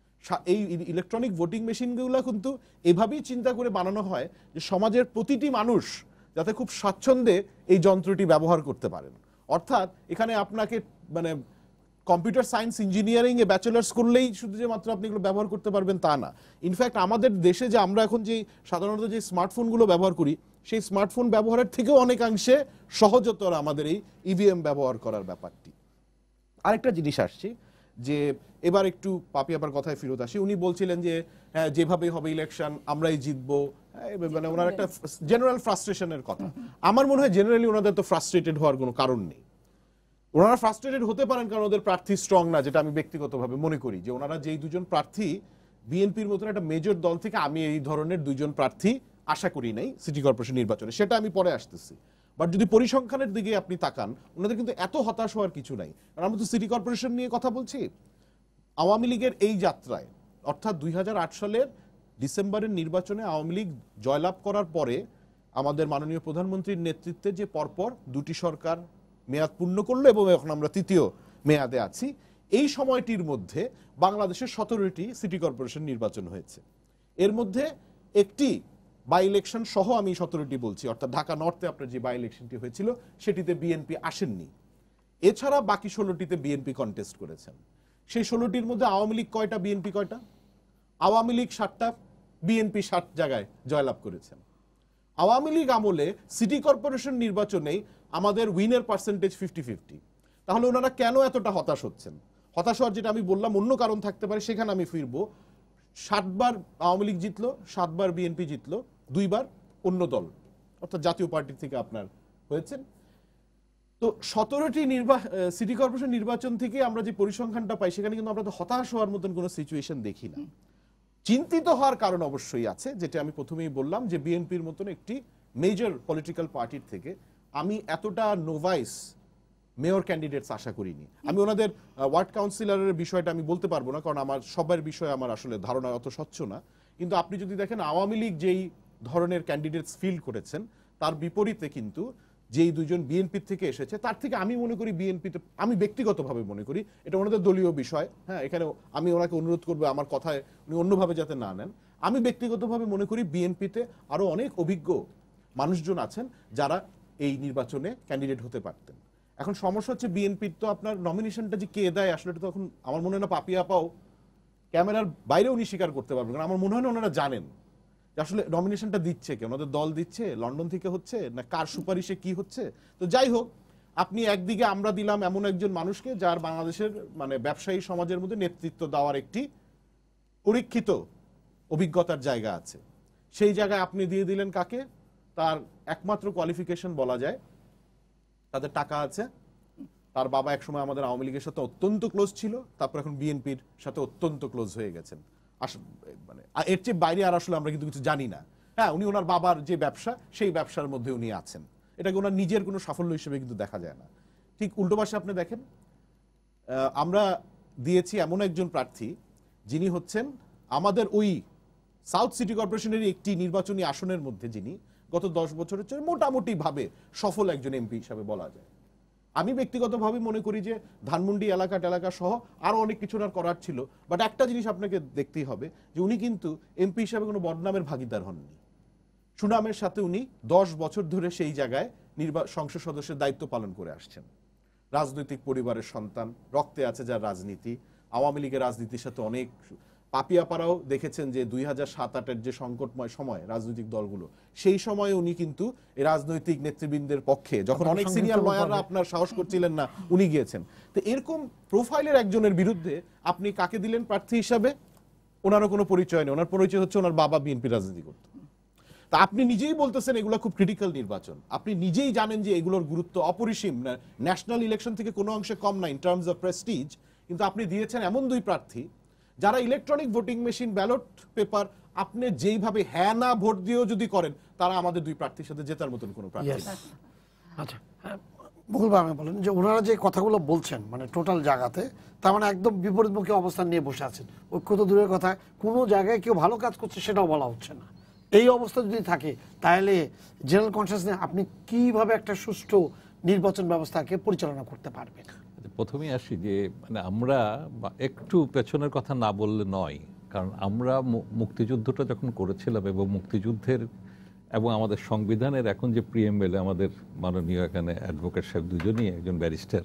এই ইলেকট্রনিক ভোটিং মেশিনগুলো কিন্তু এভাবেই চিন্তা করে বানানো হয় যে সমাজের প্রতিটি মানুষ যাতে খুব স্বাচ্ছন্দ্যে এই যন্ত্রটি ব্যবহার করতে পারেন। অর্থাৎ এখানে আপনাকে মানে কম্পিউটার সায়েন্স ইঞ্জিনিয়ারিং এ ব্যাচেলার্স করলেই শুধু যে মাত্র আপনি এগুলো ব্যবহার করতে পারবেন তা না। ইনফ্যাক্ট আমাদের দেশে যে আমরা এখন যে সাধারণত যে স্মার্টফোনগুলো ব্যবহার করি, সেই স্মার্টফোন ব্যবহারের থেকেও অনেকাংশে সহজতর আমাদের এই ইভিএম ব্যবহার করার ব্যাপারটি। আরেকটা জিনিস আসছে, যে এবার একটু পাপিয়াপার কথায় ফেরত আসি। উনি বলছিলেন যে হ্যাঁ যেভাবে হবে ইলেকশন আমরাই জিতবো, মানে ওনার একটা জেনারেল ফ্রাস্ট্রেশনের কথা। আমার মনে হয় জেনারেলি ওনাদের তো ফ্রাস্ট্রেটেড হওয়ার কোনো কারণ নেই। ওনারা ফ্রাস্ট্রেটেড হতে পারেন কারণ ওদের প্রার্থী স্ট্রং না, যেটা আমি ব্যক্তিগতভাবে মনে করি যে ওনারা যেই দুজন প্রার্থী, বিএনপির মতন একটা মেজর দল থেকে আমি এই ধরনের দুইজন প্রার্থী আশা করি নাই সিটি কর্পোরেশন নির্বাচনে, সেটা আমি পরে আসতেছি। বাট যদি পরিসংখ্যানের দিকে আপনি তাকান, ওনাদের কিন্তু এত হতাশ হওয়ার কিছু নাই। কারণ আমরা তো সিটি কর্পোরেশন নিয়ে কথা বলছি। আওয়ামী লীগের এই যাত্রায়, অর্থাৎ 2008 সালের ডিসেম্বরের নির্বাচনে আওয়ামী লীগ জয়লাভ করার পরে আমাদের মাননীয় প্রধানমন্ত্রীর নেতৃত্বে যে পরপর দুটি সরকার মেয়াদ পূর্ণ করলো এবং এখন আমরা তৃতীয় মেয়াদে আছি, এই সময়টির মধ্যে বাংলাদেশের 17টি সিটি কর্পোরেশন নির্বাচন হয়েছে। এর মধ্যে একটি বাই ইলেকশন সহ আমি 17টি বলছি, অর্থাৎ ঢাকা নর্থে আপনার যে বাই ইলেকশনটি হয়েছিল সেটিতে বিএনপি আসেননি। এছাড়া বাকি 16টিতে বিএনপি কন্টেস্ট করেছেন। সেই 16টির মধ্যে আওয়ামী লীগ কয়টা, বিএনপি কয়টা? আওয়ামী লীগ 7টা, বিএনপি 7 জায়গায় জয়লাভ করেছেন। আওয়ামী লীগ আমলে সিটি কর্পোরেশন নির্বাচনেই আমাদের উইনের পার্সেন্টেজ 50-50। তাহলে ওনারা কেন এতটা হতাশ হচ্ছেন? হতাশ হওয়ার যেটা আমি বললাম অন্য কারণ থাকতে পারে, সেখানে আমি ফিরবো। 7 বার আওয়ামী লীগ জিতলো, 7 বার বিএনপি জিতলো, 2 বার অন্য দল অর্থাৎ জাতীয় পার্টি থেকে আপনার হয়েছেন। তো 17টি সিটি কর্পোরেশন নির্বাচন থেকে আমরা যে পরিসংখ্যানটা পাই সেখানে কিন্তু আমরা তো হতাশ হওয়ার মতন কোনো সিচুয়েশন দেখি না। চিন্তিত হওয়ার কারণ অবশ্যই আছে, যেটা আমি প্রথমেই বললাম যে বিএনপির মতন একটি মেজর পলিটিক্যাল পার্টির থেকে আমি এতটা নোভাইস মেয়র ক্যান্ডিডেটস আশা করিনি। আমি ওনাদের ওয়ার্ড কাউন্সিলরের বিষয়টা আমি বলতে পারবো না, কারণ আমার সবার বিষয়ে আমার আসলে ধারণা অত স্বচ্ছ না। কিন্তু আপনি যদি দেখেন আওয়ামী লীগ যেই ধরনের ক্যান্ডিডেটস ফিল করেছেন তার বিপরীতে কিন্তু যেই দুজন বিএনপি থেকে এসেছে তার থেকে আমি মনে করি বিএনপিতে, আমি ব্যক্তিগতভাবে মনে করি এটা ওনাদের দলীয় বিষয়, হ্যাঁ, এখানে আমি ওনাকে অনুরোধ করবো আমার কথায় উনি অন্যভাবে যাতে না নেন। আমি ব্যক্তিগতভাবে মনে করি বিএনপিতে আরো অনেক অভিজ্ঞ মানুষজন আছেন যারা এই নির্বাচনে ক্যান্ডিডেট হতে পারতেন। এখন সমস্যা হচ্ছে বিএনপির তো আপনার নমিনেশনটা যে কে দেয় আসলে এটা তো এখন আমার মনে হয় না পাপিয়া পাও ক্যামেরার বাইরে উনি স্বীকার করতে পারবেন, কারণ আমার মনে হয় না ওনারা জানেন যে আসলে নমিনেশনটা দিচ্ছে কে, ওনাদের দল দিচ্ছে, লন্ডন থেকে হচ্ছে না কার সুপারিশে কি হচ্ছে। তো যাই হোক, আপনি একদিকে আমরা দিলাম এমন একজন মানুষকে যার বাংলাদেশের মানে ব্যবসায়ী সমাজের মধ্যে নেতৃত্ব দেওয়ার একটি পরীক্ষিত অভিজ্ঞতার জায়গা আছে, সেই জায়গায় আপনি দিয়ে দিলেন কাকে? তার একমাত্র কোয়ালিফিকেশন বলা যায় তাদের টাকা আছে, তার বাবা একসময় আমাদের আওয়ামী লীগের সাথে অত্যন্ত ক্লোজ ছিল, তারপর এখন বিএনপির সাথে অত্যন্ত ক্লোজ হয়ে গেছেন। মানে এর চেয়ে বাইরে আর আসলে আমরা কিন্তু কিছু জানি না। হ্যাঁ, উনি ওনার বাবার যে ব্যবসা সেই ব্যবসার মধ্যে উনি আছেন, এটাকে ওনার নিজের কোনো সাফল্য হিসেবে কিন্তু দেখা যায় না। ঠিক উল্টো পাশে আপনি দেখেন আমরা দিয়েছি এমন একজন প্রার্থী যিনি হচ্ছেন আমাদের ওই সাউথ সিটি কর্পোরেশনের একটি নির্বাচনী আসনের মধ্যে যিনি গত 10 বছরের চেয়ে মোটামুটি ভাবে সফল একজন এমপি হিসাবে বলা যায়। আমি ব্যক্তিগতভাবে মনে করি যে ধানমন্ডি এলাকা সহ আরো অনেক কিছু ওনার করার ছিল, বাট একটা জিনিস আপনাকে দেখতেই হবে যে উনি কিন্তু এমপি হিসাবে কোনো বদনামের ভাগিদার হননি। সুনামের সাথে উনি 10 বছর ধরে সেই জায়গায় সংসদ সদস্যের দায়িত্ব পালন করে আসছেন। রাজনৈতিক পরিবারের সন্তান, রক্তে আছে যার রাজনীতি, আওয়ামী লীগের রাজনীতির সাথে অনেক পাপিয়াপাড়াও দেখেছেন যে 2007-08-এর যে সংকটময় সময় রাজনৈতিক দলগুলো, সেই সময় উনি কিন্তু এই রাজনৈতিক নেতৃবৃন্দের পক্ষে যখন অনেক সিনিয়র লয়াররা আপনার সাহস করছিলেন না উনি গিয়েছেন। তো এরকম প্রোফাইলের একজনের বিরুদ্ধে আপনি কাকে দিলেন প্রার্থী হিসাবে? ওনারও কোনো পরিচয় নেই, ওনার পরিচয় হচ্ছে ওনার বাবা বিএনপি রাজনীতি করত। তা আপনি নিজেই বলতেছেন এগুলো খুব ক্রিটিক্যাল নির্বাচন, আপনি নিজেই জানেন যে এগুলোর গুরুত্ব অপরিসীম, ন্যাশনাল ইলেকশন থেকে কোনো অংশে কম না ইন টার্মস অফ প্রেস্টিজ, কিন্তু আপনি দিয়েছেন এমন দুই প্রার্থী যারা electronic voting machine, ballot paper আপনি যেইভাবে হ্যাঁ না ভোট দিয়েও যদি করেন তারা আমাদের দুই প্রার্থীর সাথে জেতার মতন কোনো প্রার্থী না। আচ্ছা, বকুল ভাই আমাকে বলেন যে ওনারা যে কথাগুলো বলছেন মানে টোটাল জায়গাতে, তার মানে একদম বিপরীতমুখী অবস্থান নিয়ে বসে আছেন। ঐক্য তো দূরের কথা, কোনো জায়গায় কেউ ভালো কাজ করছে সেটাও বলা হচ্ছে না। এই অবস্থা যদি থাকে তাহলে জেনারেল কনসাসনেস আপনি কিভাবে একটা সুষ্ঠু নির্বাচন ব্যবস্থাকে পরিচালনা করতে পারবেন? প্রথমেই আসি যে মানে আমরা একটু পেছনের কথা না বললে নয়, কারণ আমরা মুক্তিযুদ্ধটা যখন করেছিলাম এবং মুক্তিযুদ্ধের এবং আমাদের সংবিধানের এখন যে প্রিএমবেলে আমাদের মাননীয় এখানে অ্যাডভোকেট সাহেব দুজনই একজন ব্যারিস্টার,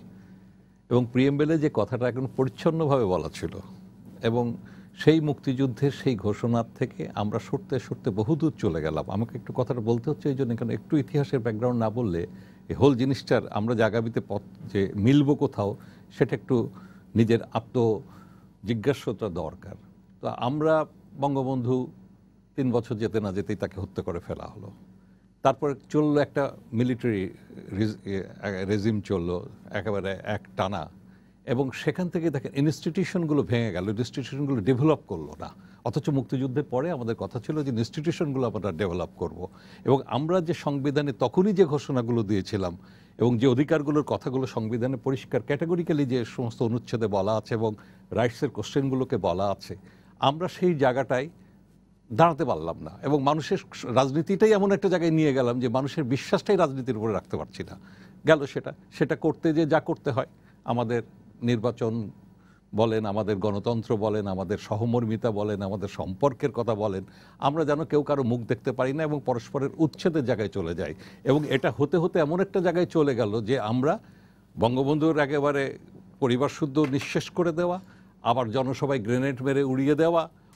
এবং প্রিএমবেলে যে কথাটা এখন পরিচ্ছন্নভাবে বলা ছিল এবং সেই মুক্তিযুদ্ধের সেই ঘোষণার থেকে আমরা সরতে সরতে বহুদূর চলে গেলাম। আমাকে একটু কথাটা বলতে হচ্ছে এই জন্য, কারণ একটু ইতিহাসের ব্যাকগ্রাউন্ড না বললে এই হোল জিনিসটার আমরা জাগাবিতে পথ যে মিলবো কোথাও সেটা একটু নিজের আত্মজিজ্ঞাসা দরকার। তো আমরা বঙ্গবন্ধু 3 বছর যেতে না যেতেই তাকে হত্যা করে ফেলা হলো, তারপর চললো একটা মিলিটারি রেজিম চললো একেবারে এক টানা, এবং সেখান থেকে দেখেন ইনস্টিটিউশনগুলো ভেঙে গেল, ইনস্টিটিউশনগুলো ডেভেলপ করলো না। অথচ মুক্তিযুদ্ধের পরে আমাদের কথা ছিল যে ইনস্টিটিউশনগুলো আমরা ডেভেলপ করব, এবং আমরা যে সংবিধানে তখনই যে ঘোষণাগুলো দিয়েছিলাম এবং যে অধিকারগুলোর কথাগুলো সংবিধানে পরিষ্কার ক্যাটাগরিক্যালি যে সমস্ত অনুচ্ছেদে বলা আছে এবং রাইটসের কোশ্চেনগুলোকে বলা আছে, আমরা সেই জায়গাটায় দাঁড়াতে পারলাম না এবং মানুষের রাজনীতিটাই এমন একটা জায়গায় নিয়ে গেলাম যে মানুষের বিশ্বাসটাই রাজনীতির উপরে রাখতে পারছি না। গেল সেটা করতে যে যা করতে হয়, আমাদের নির্বাচন বলেন, আমাদের গণতন্ত্র বলেন, আমাদের সহমর্মিতা বলেন, আমাদের সম্পর্কের কথা বলেন, আমরা যেন কেউ কারো মুখ দেখতে পারি না এবং পরস্পরের উচ্ছেদের জায়গায় চলে যাই। এবং এটা হতে হতে এমন একটা জায়গায় চলে গেল যে আমরা বঙ্গবন্ধুর একেবারে পরিবার শুদ্ধ নিঃশেষ করে দেওয়া, আবার জনসভায় গ্রেনেড মেরে উড়িয়ে দেওয়া,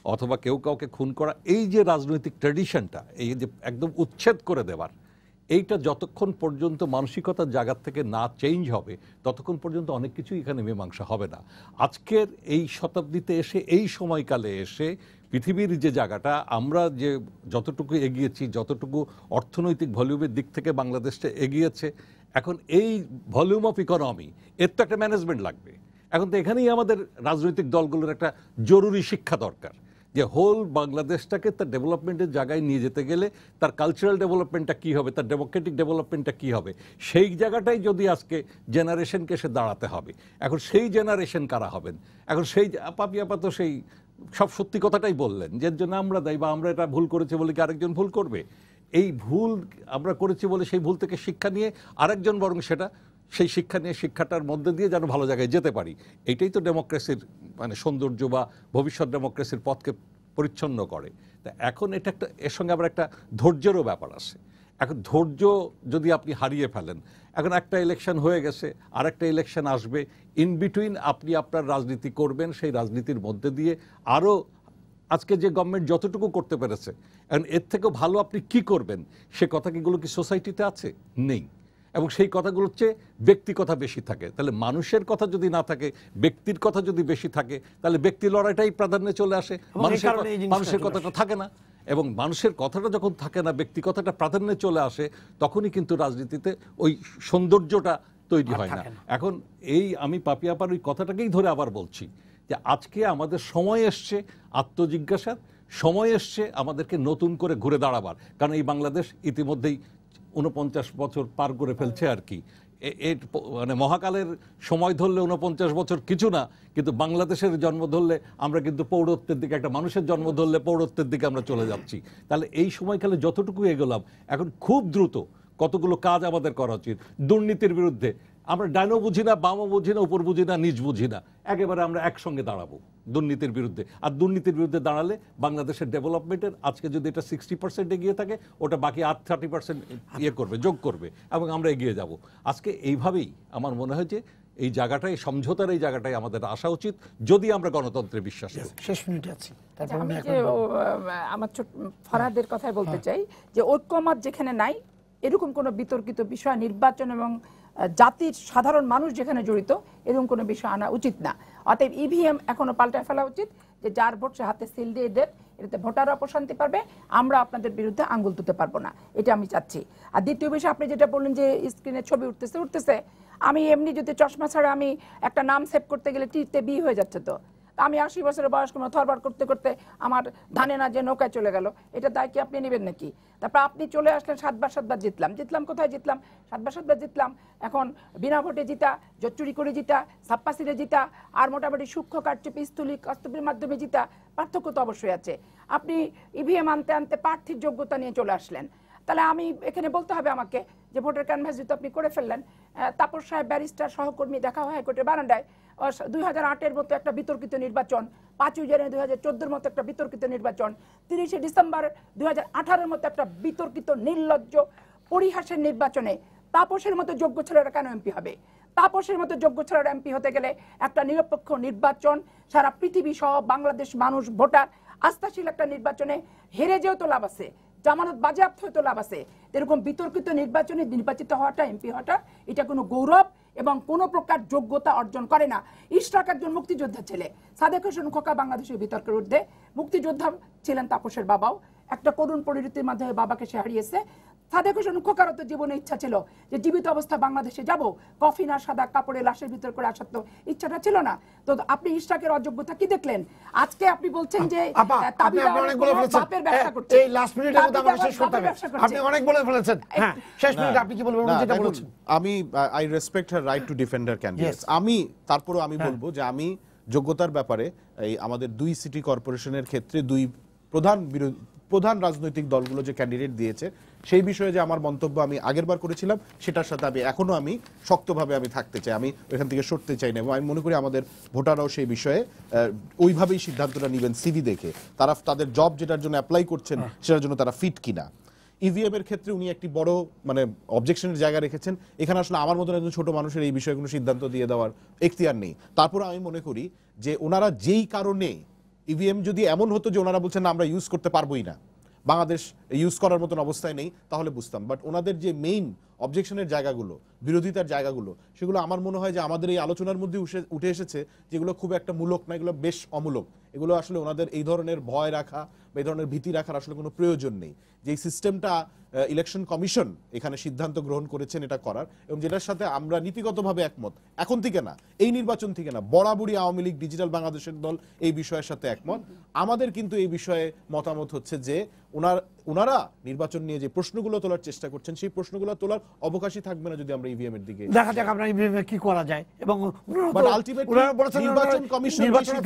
অথবা কেউ কাউকে খুন করা, এই যে রাজনৈতিক ট্র্যাডিশনটা, এই যে একদম উচ্ছেদ করে দেওয়ার, এইটা যতক্ষণ পর্যন্ত মানসিকতার জায়গা থেকে না চেঞ্জ হবে ততক্ষণ পর্যন্ত অনেক কিছুই এখানে মীমাংসা হবে না। আজকের এই শতাব্দীতে এসে, এই সময়কালে এসে পৃথিবীর যে জায়গাটা, আমরা যে যতটুকু এগিয়েছি, যতটুকু অর্থনৈতিক ভলিউমের দিক থেকে বাংলাদেশটা এগিয়েছে, এখন এই ভলিউম অফ ইকোনমি এর তো একটা ম্যানেজমেন্ট লাগবে। এখন তো এখানেই আমাদের রাজনৈতিক দলগুলোর একটা জরুরি শিক্ষা দরকার, যে হোল বাংলাদেশটাকে তার ডেভেলপমেন্টের জায়গায় নিয়ে যেতে গেলে তার কালচারাল ডেভেলপমেন্টটা কী হবে, তার ডেমোক্রেটিক ডেভেলপমেন্টটা কী হবে, সেই জায়গাটাই যদি আজকে জেনারেশনকে এসে দাঁড়াতে হবে। এখন সেই জেনারেশন কারা হবেন? এখন সেই পাপিয়াপা তো সেই সব সত্যি কথাটাই বললেন, যে জন্য আমরা দায়ী, বা আমরা এটা ভুল করেছি বলে কি আরেকজন ভুল করবে? এই ভুল আমরা করেছি বলে সেই ভুল থেকে শিক্ষা নিয়ে আরেকজন বরং সেটা, সেই শিক্ষা নিয়ে, শিক্ষাটার মধ্যে দিয়ে যেন ভালো জায়গায় যেতে পারি। এইটাই তো ডেমোক্রেসির মানে সৌন্দর্য, বা ভবিষ্যৎ ডেমোক্রেসির পথকে পরিচ্ছন্ন করে। তা এখন এটা একটা, এর সঙ্গে আবার একটা ধৈর্যেরও ব্যাপার আছে। এখন ধৈর্য যদি আপনি হারিয়ে ফেলেন, এখন একটা ইলেকশন হয়ে গেছে, আর একটা ইলেকশন আসবে, ইন বিটুইন আপনি আপনার রাজনীতি করবেন, সেই রাজনীতির মধ্যে দিয়ে আরও আজকে যে গভর্নমেন্ট যতটুকু করতে পেরেছে, এখন এর থেকেও ভালো আপনি কি করবেন, সে কথাগুলো কি সোসাইটিতে আছে? নেই। এবং সেই কথাগুলোর চেয়ে ব্যক্তি কথা বেশি থাকে। তাহলে মানুষের কথা যদি না থাকে, ব্যক্তির কথা যদি বেশি থাকে, তাহলে ব্যক্তি লড়াইটাই প্রাধান্যে চলে আসে, মানুষের কথাটা থাকে না। এবং মানুষের কথাটা যখন থাকে না, ব্যক্তি কথাটা প্রাধান্যে চলে আসে, তখনই কিন্তু রাজনীতিতে ওই সৌন্দর্যটা তৈরি হয় না। এখন এই আমি পাপিয়াপার ওই কথাটাকেই ধরে আবার বলছি, যে আজকে আমাদের সময় এসছে আত্মজিজ্ঞাসার, সময় এসছে আমাদেরকে নতুন করে ঘুরে দাঁড়াবার। কারণ এই বাংলাদেশ ইতিমধ্যেই 49 বছর পার করে ফেলছে আর কি। মানে মহাকালের সময় ধরলে 49 বছর কিছু না, কিন্তু বাংলাদেশের জন্ম ধরলে আমরা কিন্তু পৌরত্বের দিকে, একটা মানুষের জন্ম ধরলে পৌরত্বের দিকে আমরা চলে যাচ্ছি। তাহলে এই সময়কালে যতটুকু এগোলাম, এখন খুব দ্রুত কতগুলো কাজ আমাদের করা উচিত। দুর্নীতির বিরুদ্ধে আমরা ডাইনও বুঝি না, বামও বুঝি না, উপর বুঝি না, নিচ বুঝি না, একেবারে আমরা একসঙ্গে দাঁড়াবো দুর্নীতির বিরুদ্ধে। আর দুর্নীতির বিরুদ্ধে দাঁড়ালে বাংলাদেশের ডেভেলপমেন্টের, আজকে যদি এটা 60% এগিয়ে থাকে, ওটা বাকি 30% ইয়ে করবে, যোগ করবে, এবং আমরা এগিয়ে যাব। আজকে এইভাবেই আমার মনে হয় যে এই জায়গাটাই, সমঝোতার এই জায়গাটাই আমাদের আসা উচিত, যদি আমরা গণতন্ত্রে বিশ্বাস করি। শেষ মিনিটে আছি, আমি যে আমার ফরহাদের কথাই বলতে চাই, যে ঐক্যমত যেখানে নাই, এরকম কোনো বিতর্কিত বিষয়, নির্বাচন এবং জাতির সাধারণ মানুষ যেখানে জড়িত, এরকম কোনো বিষয় আনা উচিত না। অতএব ইভিএম এখনো পাল্টায় ফেলা উচিত, যে যার ভোট সে হাতে সিল দিয়ে দেন, এটাতে ভোটাররা প্রশান্তি পারবে, আমরা আপনাদের বিরুদ্ধে আঙ্গুল তুলতে পারবো না, এটা আমি চাচ্ছি। আর দ্বিতীয় বিষয়, আপনি যেটা বললেন যে স্ক্রিনে ছবি উঠতেছে, আমি এমনি যদি চশমা ছাড়া আমি একটা নাম সেভ করতে গেলে টিতে বি হয়ে যাচ্ছে। তো আমি 80 বছরের বয়স, কোনো থরবার করতে করতে আমার ধানে না যে নৌকায় চলে গেল, এটা দায় কি আপনি নেবেন নাকি? তারপর আপনি চলে আসলেন 7বার জিতলাম। কোথায় জিতলাম? 7বার জিতলাম। এখন বিনা ভোটে জিতা, জোচ্চুরি করে জিতা, ছাপ্পাসিরে জিতা, আর মোটামুটি সূক্ষ্ম কারচুপি, স্থূলি কারচুপির মাধ্যমে জিতা, পার্থক্য তো অবশ্যই আছে। আপনি ইভিএম আনতে আনতে প্রার্থীর যোগ্যতা নিয়ে চলে আসলেন। তাহলে আমি এখানে বলতে হবে আমাকে যে ভোটার ক্যানভাস যেহেতু আপনি করে ফেললেন, তাপস সাহেব ব্যারিস্টার সহকর্মী দেখা হয় হাইকোর্টের বারান্দায়, 2008-এর মতো একটা বিতর্কিত নির্বাচন, 5 জানুয়ারি 2014-এর মতো একটা বিতর্কিত নির্বাচন, 30শে ডিসেম্বর 2018-এর মতো একটা বিতর্কিত, নির্লজ্জ, পরিহাসের নির্বাচনে তাপসের মতো যোগ্য ছেলেরা কেন এমপি হবে? তাপসের মতো যোগ্য ছেলেরা এমপি হতে গেলে একটা নিরপেক্ষ নির্বাচন, সারা পৃথিবী সহ বাংলাদেশ মানুষ ভোটার আস্থাশীল একটা নির্বাচনে হেরে যেও তো লাভ আছে, জামানত বাজেয়াপ্ত হয়তো লাভ আছে। এরকম বিতর্কিত নির্বাচনে নির্বাচিত হওয়াটা, এমপি হওয়াটা, এটা কোনো গৌরব এবং কোনো প্রকার যোগ্যতা অর্জন করে না। ইশরাক একজন মুক্তিযোদ্ধা ছেলে, সাদেক হোসেন খোকা বাংলাদেশের বিতর্কের ঊর্ধ্বে, মুক্তিযোদ্ধা ছিলেন তাপসের বাবাও, একটা করুণ পরিণতির মাধ্যমে বাবাকে সে হারিয়েছে। সাদেক হোসেন খোকারও তো জীবনে ইচ্ছা ছিল যে জীবিত অবস্থা বাংলাদেশে যাব, কফিন আর সাদা কাপড়ে লাশের ভিতর করে আসার তো ইচ্ছাটা ছিল না। তো আপনি ইশরাকের অযোগ্যতা কি দেখলেন? আজকে আপনি বলছেন যে বাপের ব্যবসা করছে। এই লাস্ট মিনিটের মধ্যে আমাকে শেষ করতে হবে, আপনি অনেক বলে ফেলেছেন। হ্যাঁ, শেষ মিনিট আপনি কি বলবেন? যেটা বলেছেন, আমি I respect her right to defend her candidates. আমি তারপরেও আমি বলবো যে আমি যোগ্যতার ব্যাপারে এই আমাদের 2 সিটি কর্পোরেশনের ক্ষেত্রে 2 প্রধান রাজনৈতিক দলগুলো যে ক্যান্ডিডেট দিয়েছে, সেই বিষয়ে যে আমার মন্তব্য আমি আগেরবার করেছিলাম, সেটার সাথে আমি এখনো শক্তভাবে আমি থাকতে চাই, আমি এখান থেকে সরতে চাই না। এবং আমি মনে করি আমাদের ভোটাররাও সেই বিষয়ে ওইভাবেই সিদ্ধান্তটা নেবেন, সিভি দেখে তারা তাদের জব যেটার জন্য অ্যাপ্লাই করছেন সেটার জন্য তারা ফিট কিনা। ইভিএম এর ক্ষেত্রে উনি একটি বড় মানে অবজেকশনের জায়গা রেখেছেন। এখানে আসলে আমার মতন একজন ছোট মানুষের এই বিষয়ে কোনো সিদ্ধান্ত দিয়ে দেওয়ার এখতিয়ার নেই। তারপর আমি মনে করি যে ওনারা যেই কারণে ইভিএম যদি এমন হতো যে ওনারা বলছেন না আমরা ইউজ করতে পারবোই না, বাংলাদেশ ইউজ করার মতন অবস্থায় নেই, তাহলে বুঝতাম। বাট ওনাদের যে মেইন অবজেকশনের জায়গাগুলো, বিরোধিতার জায়গাগুলো, সেগুলো আমার মনে হয় যে আমাদের এই আলোচনার মধ্যে উঠে এসেছে, যেগুলো খুব একটা মূলক না, এগুলো বেশ অমূলক। এগুলো আসলে ওনাদের এই ধরনের ভয় রাখা বা এই ধরনের ভীতি রাখার আসলে কোনো প্রয়োজন নেই। যে সিস্টেমটা ইলেকশন কমিশন এখানে সিদ্ধান্ত গ্রহণ করেছেন এটা করার, এবং যেটার সাথে আমরা নীতিগতভাবে একমত, এখন থেকে না, এই নির্বাচন থেকে না, বরাবরই আওয়ামী লীগ ডিজিটাল বাংলাদেশের দল এই বিষয়ের সাথে একমত। আমাদের কিন্তু এই বিষয়ে মতামত হচ্ছে যে ওনারা নির্বাচন নিয়ে যে প্রশ্নগুলো তোলার চেষ্টা করছেন, সেই প্রশ্নগুলো তোলার অবকাশই থাকবে না যদি আমরা ইভিএম এর দিকে দেখা যাক আমরা ইভিএম কি করা যায়। এবং বাট আলটিমেটলি নির্বাচন কমিশন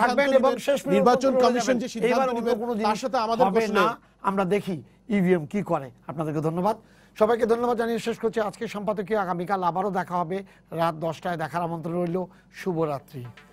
যে সিদ্ধান্ত নেবে তার সাথে আমাদের না, আমরা দেখি ইভিএম কি করে। আপনাদেরকে ধন্যবাদ, সবাইকে ধন্যবাদ জানিয়ে শেষ করছি আজকে সম্পাদকীয়। আগামীকাল আবারও দেখা হবে রাত 10টায়, দেখার আমন্ত্রণ রইল। শুভরাত্রি।